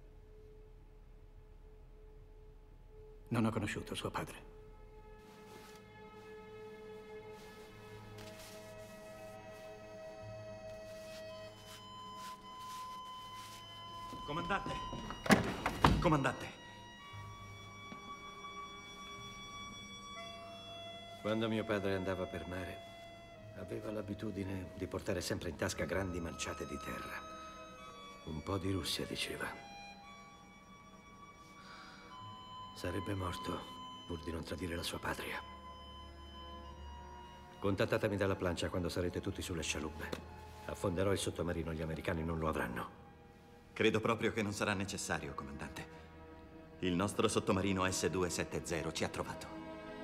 Speaker 20: Non ho conosciuto suo padre.
Speaker 12: Comandante! Comandante!
Speaker 6: Quando mio padre andava per mare, aveva l'abitudine di portare sempre in tasca grandi manciate di terra. Un po' di Russia, diceva. Sarebbe morto pur di non tradire la sua patria. Contattatemi dalla plancia quando sarete tutti sulle scialuppe. Affonderò il sottomarino, gli americani non lo avranno.
Speaker 12: Credo proprio che non sarà necessario, comandante. Il nostro sottomarino S-270 ci ha trovato.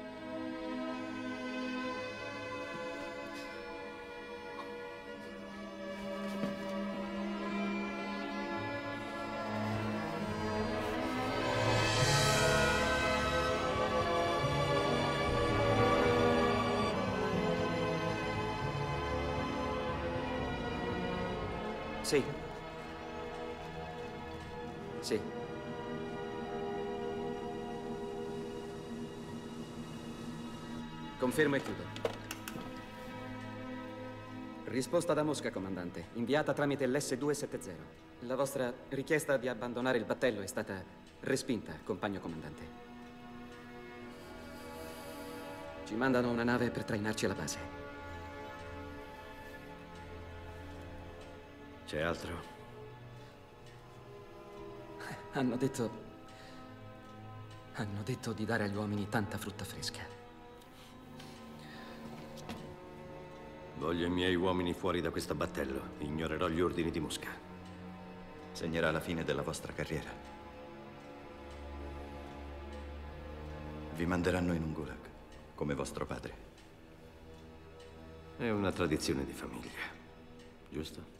Speaker 13: Sì. Sì. Confermo e chiudo. Risposta da Mosca, comandante. Inviata tramite l'S-270. La vostra richiesta di abbandonare il battello è stata respinta, compagno comandante. Ci mandano una nave per trainarci alla base.
Speaker 6: C'è altro?
Speaker 2: Hanno detto di dare agli uomini tanta frutta fresca.
Speaker 6: Voglio i miei uomini fuori da questo battello. Ignorerò gli ordini di Mosca.
Speaker 4: Segnerà la fine della vostra carriera. Vi manderanno in un gulag, come vostro padre.
Speaker 6: È una tradizione di famiglia, giusto?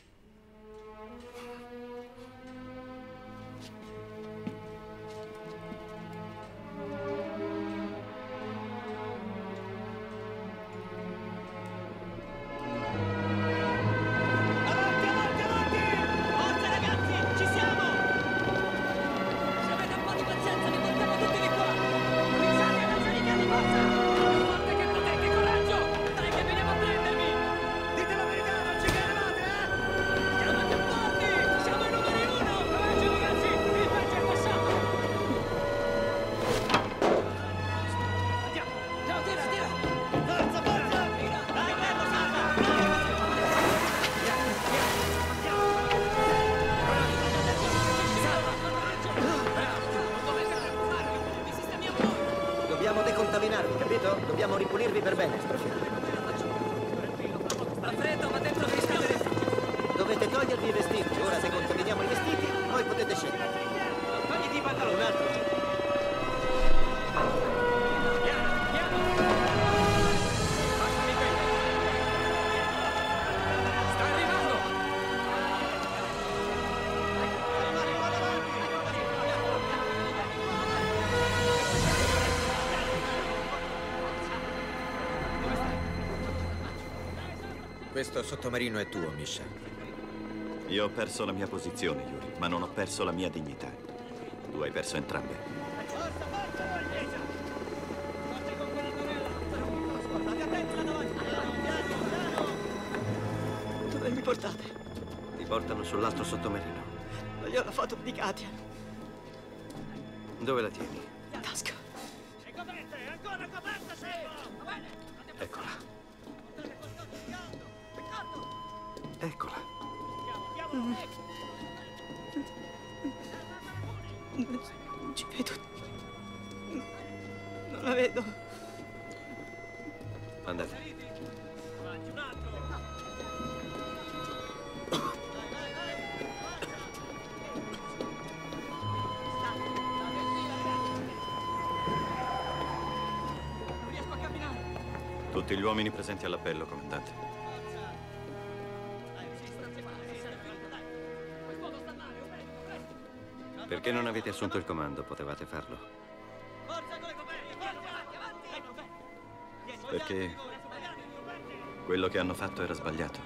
Speaker 3: Dobbiamo decontaminarvi, capito? Dobbiamo ripulirvi per bene.
Speaker 10: Sta freddo, ma dentro vi state.
Speaker 3: Dovete togliervi i vestiti. Ora decontaminiamo i vestiti, poi potete scegliere.
Speaker 10: Togliti i pantaloni.
Speaker 3: Un altro giro.
Speaker 10: Sta arrivando.
Speaker 1: Questo sottomarino è tuo, Misha.
Speaker 4: Io ho perso la mia posizione, Yuri, ma non ho perso la mia dignità. Tu hai perso entrambe.
Speaker 10: Dove mi portate?
Speaker 6: Ti portano sull'altro sottomarino.
Speaker 10: Voglio la foto di Katia.
Speaker 6: Dove la tieni?
Speaker 10: In tasca.
Speaker 6: Eccola. Eccola.
Speaker 10: Non ci vedo. Non la vedo.
Speaker 6: Andate.
Speaker 10: Non riesco a camminare.
Speaker 4: Tutti gli uomini presenti all'appello, comandante.
Speaker 6: Perché non avete assunto il comando? Potevate farlo.
Speaker 4: Perché quello che hanno fatto era sbagliato.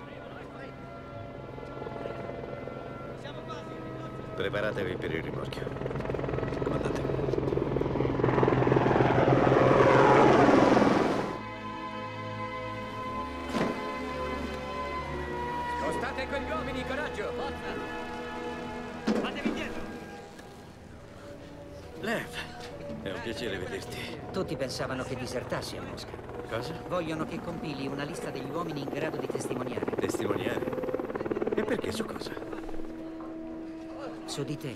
Speaker 6: Preparatevi per il rimorchio. Comandante.
Speaker 10: Spostate quegli uomini, coraggio! Forza! Fatevi indietro!
Speaker 6: Lev, è un piacere vederti.
Speaker 3: Tutti pensavano che disertassi a Mosca.
Speaker 6: Cosa?
Speaker 3: Vogliono che compili una lista degli uomini in grado di testimoniare.
Speaker 6: Testimoniare? E perché su cosa?
Speaker 3: Su di te.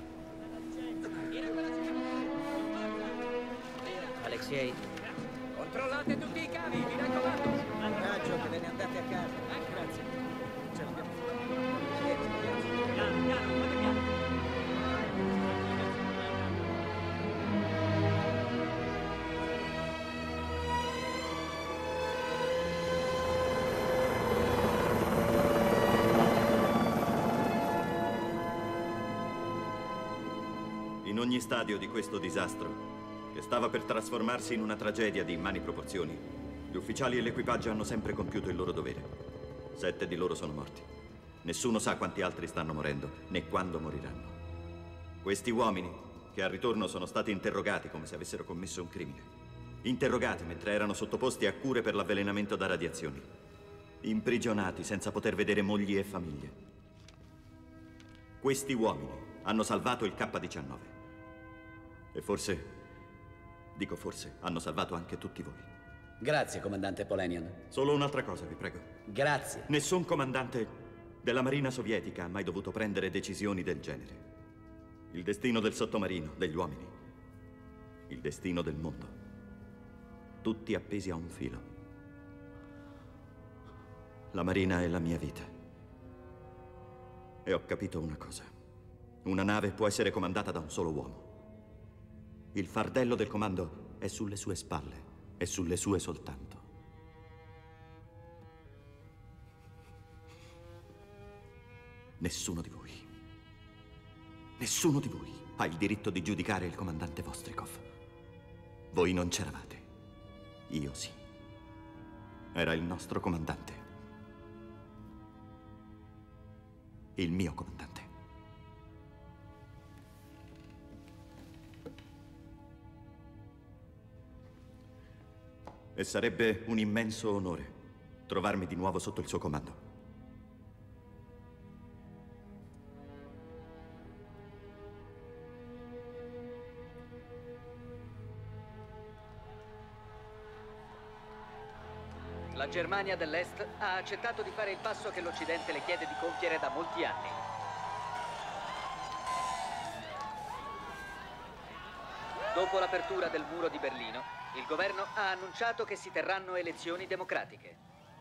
Speaker 3: Alexei.
Speaker 10: Controllate tutti i cavi, mi raccomando!
Speaker 3: Coraggio, che ve ne andate a casa.
Speaker 10: Grazie. Ce l'abbiamo fatta. Piano, piano, fate piano.
Speaker 4: In ogni stadio di questo disastro, che stava per trasformarsi in una tragedia di immani proporzioni, gli ufficiali e l'equipaggio hanno sempre compiuto il loro dovere. 7 di loro sono morti. Nessuno sa quanti altri stanno morendo, né quando moriranno. Questi uomini, che al ritorno sono stati interrogati come se avessero commesso un crimine. Interrogati mentre erano sottoposti a cure per l'avvelenamento da radiazioni. Imprigionati senza poter vedere mogli e famiglie. Questi uomini hanno salvato il K-19. E forse, dico forse, hanno salvato anche tutti voi.
Speaker 19: Grazie, comandante Polenian.
Speaker 4: Solo un'altra cosa, vi prego.
Speaker 19: Grazie.
Speaker 4: Nessun comandante
Speaker 12: della Marina Sovietica ha mai dovuto prendere decisioni del genere. Il destino del sottomarino, degli uomini, il destino del mondo, tutti appesi a un filo. La Marina è la mia vita. E ho capito una cosa. Una nave può essere comandata da un solo uomo. Il fardello del comando è sulle sue spalle, è sulle sue soltanto. Nessuno di voi ha il diritto di giudicare il comandante Vostrikov. Voi non c'eravate. Io sì. Era il nostro comandante. Il mio comandante. E sarebbe un immenso onore trovarmi di nuovo sotto il suo comando.
Speaker 7: La Germania dell'Est ha accettato di fare il passo che l'Occidente le chiede di compiere da molti anni. Dopo l'apertura del muro di Berlino, il governo ha annunciato che si terranno elezioni democratiche.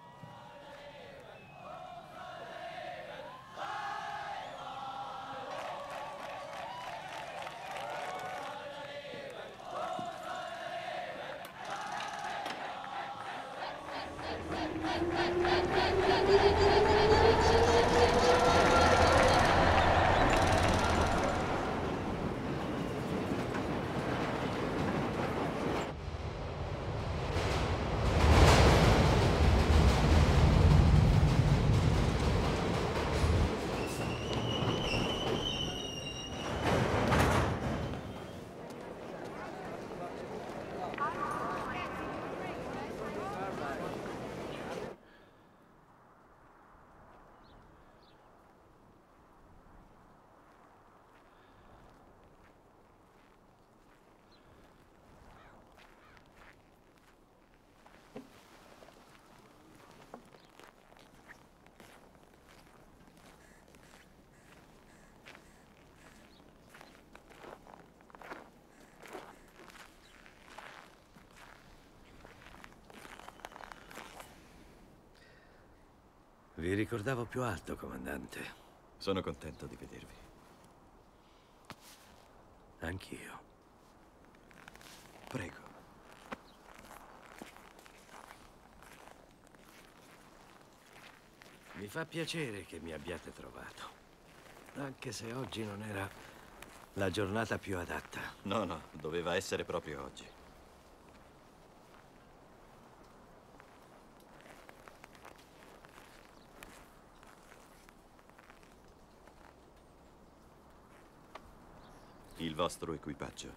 Speaker 16: Vi ricordavo più alto, comandante.
Speaker 12: Sono contento di vedervi.
Speaker 16: Anch'io.
Speaker 12: Prego.
Speaker 16: Mi fa piacere che mi abbiate trovato. Anche se oggi non era la giornata più adatta.
Speaker 12: No, doveva essere proprio oggi. Il vostro equipaggio.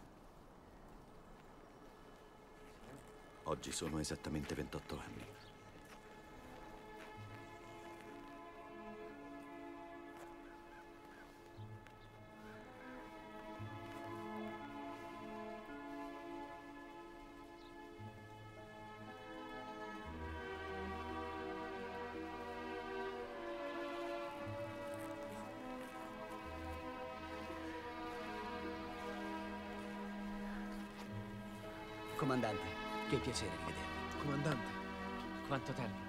Speaker 12: Oggi sono esattamente 28 anni.
Speaker 3: Comandante, che piacere di vedervi.
Speaker 2: Comandante, quanto tempo.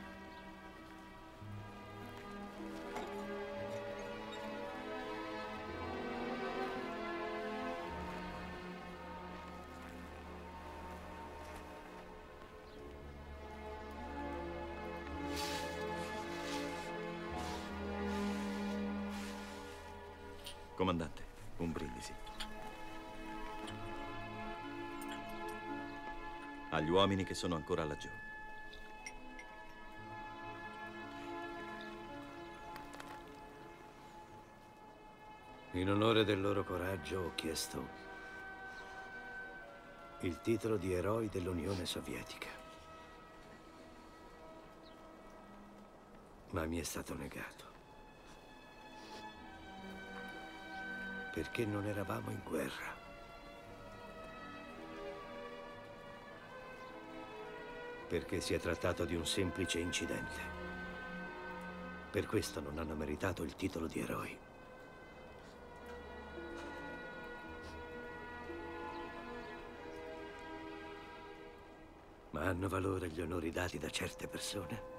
Speaker 12: Comandante, un brindisi. Agli uomini che sono ancora laggiù.
Speaker 16: In onore del loro coraggio ho chiesto il titolo di eroi dell'Unione Sovietica. Ma mi è stato negato. Perché non eravamo in guerra. Perché si è trattato di un semplice incidente. Per questo non hanno meritato il titolo di eroi. Ma hanno valore gli onori dati da certe persone?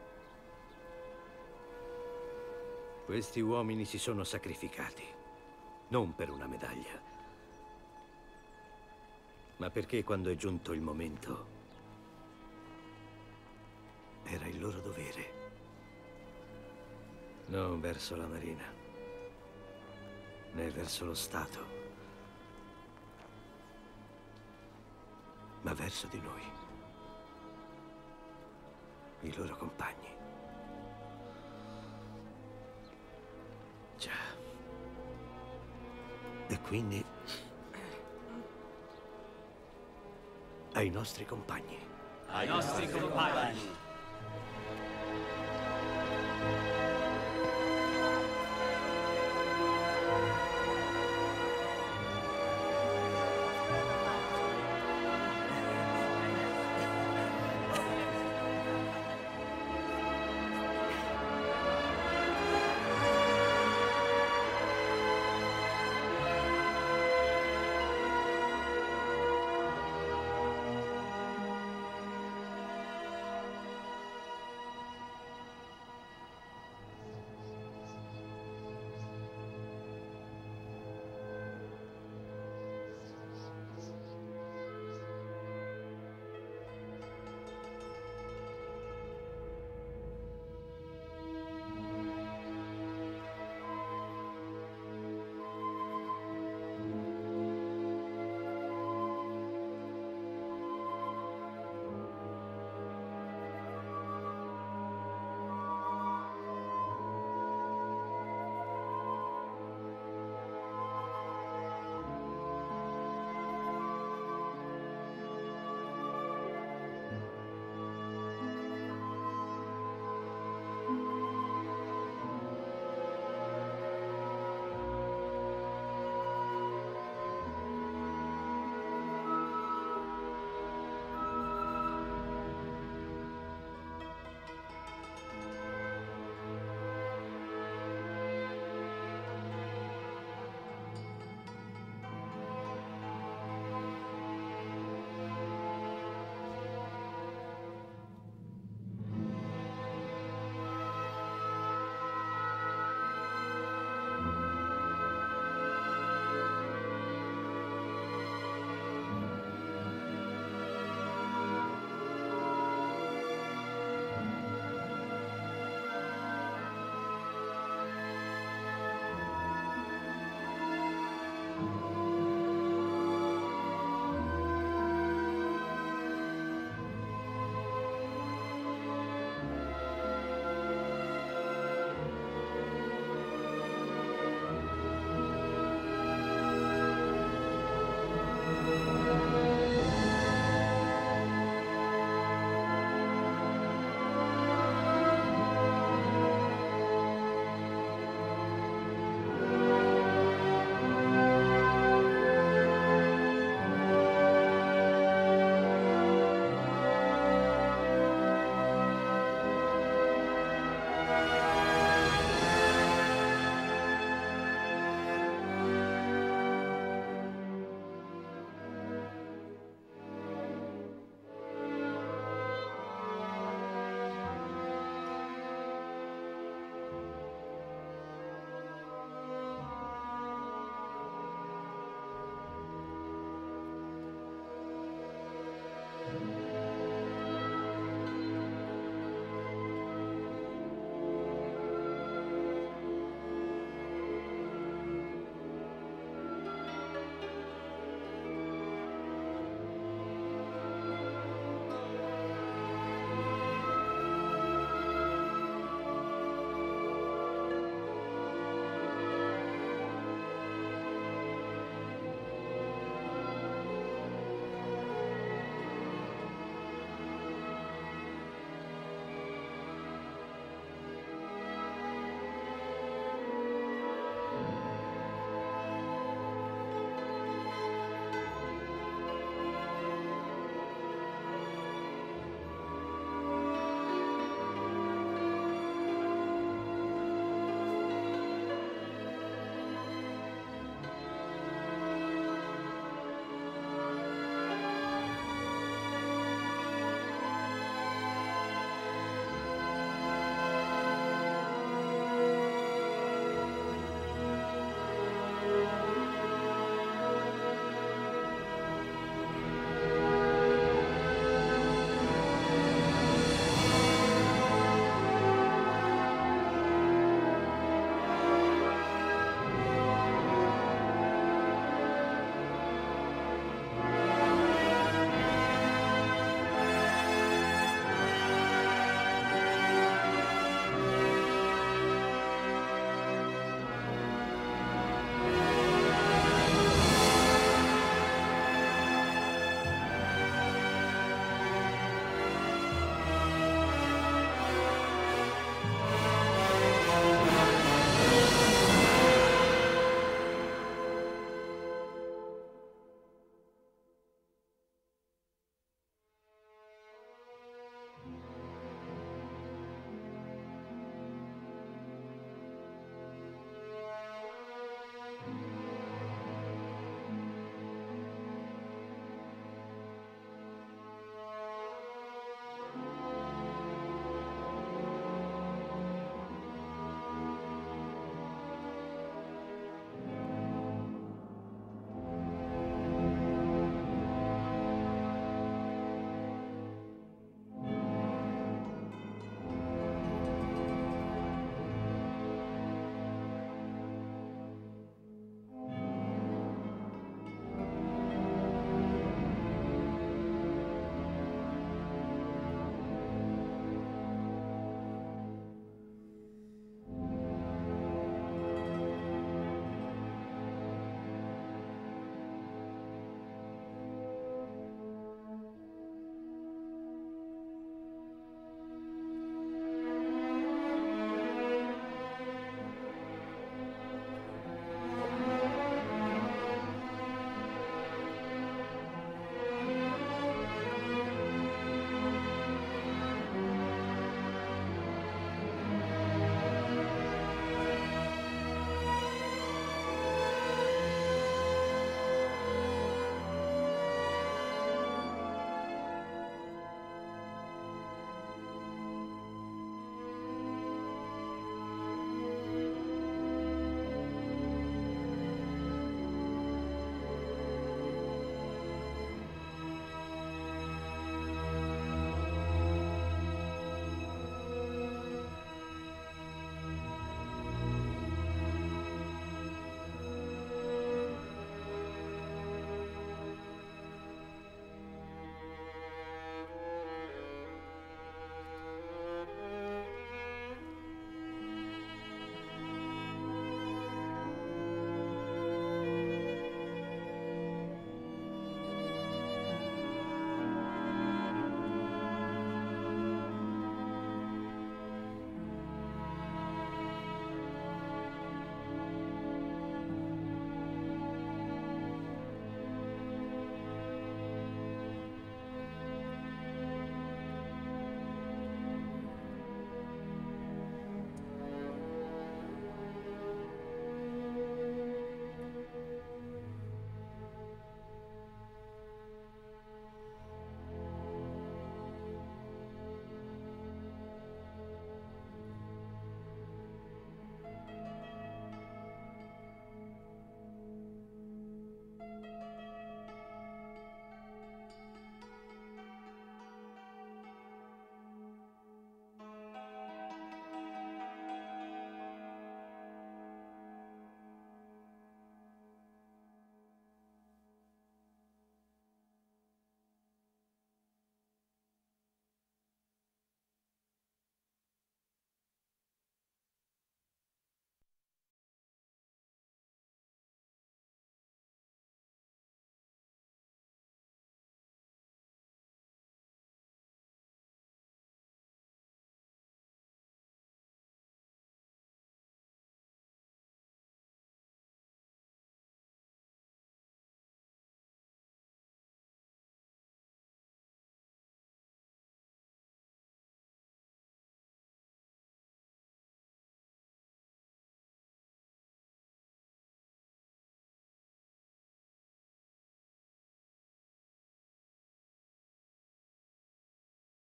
Speaker 16: Questi uomini si sono sacrificati, non per una medaglia, ma perché quando è giunto il momento era il loro dovere. Non verso la Marina, né verso lo Stato, ma verso di noi, i loro compagni. Già. E quindi ai nostri compagni.
Speaker 10: Ai nostri compagni.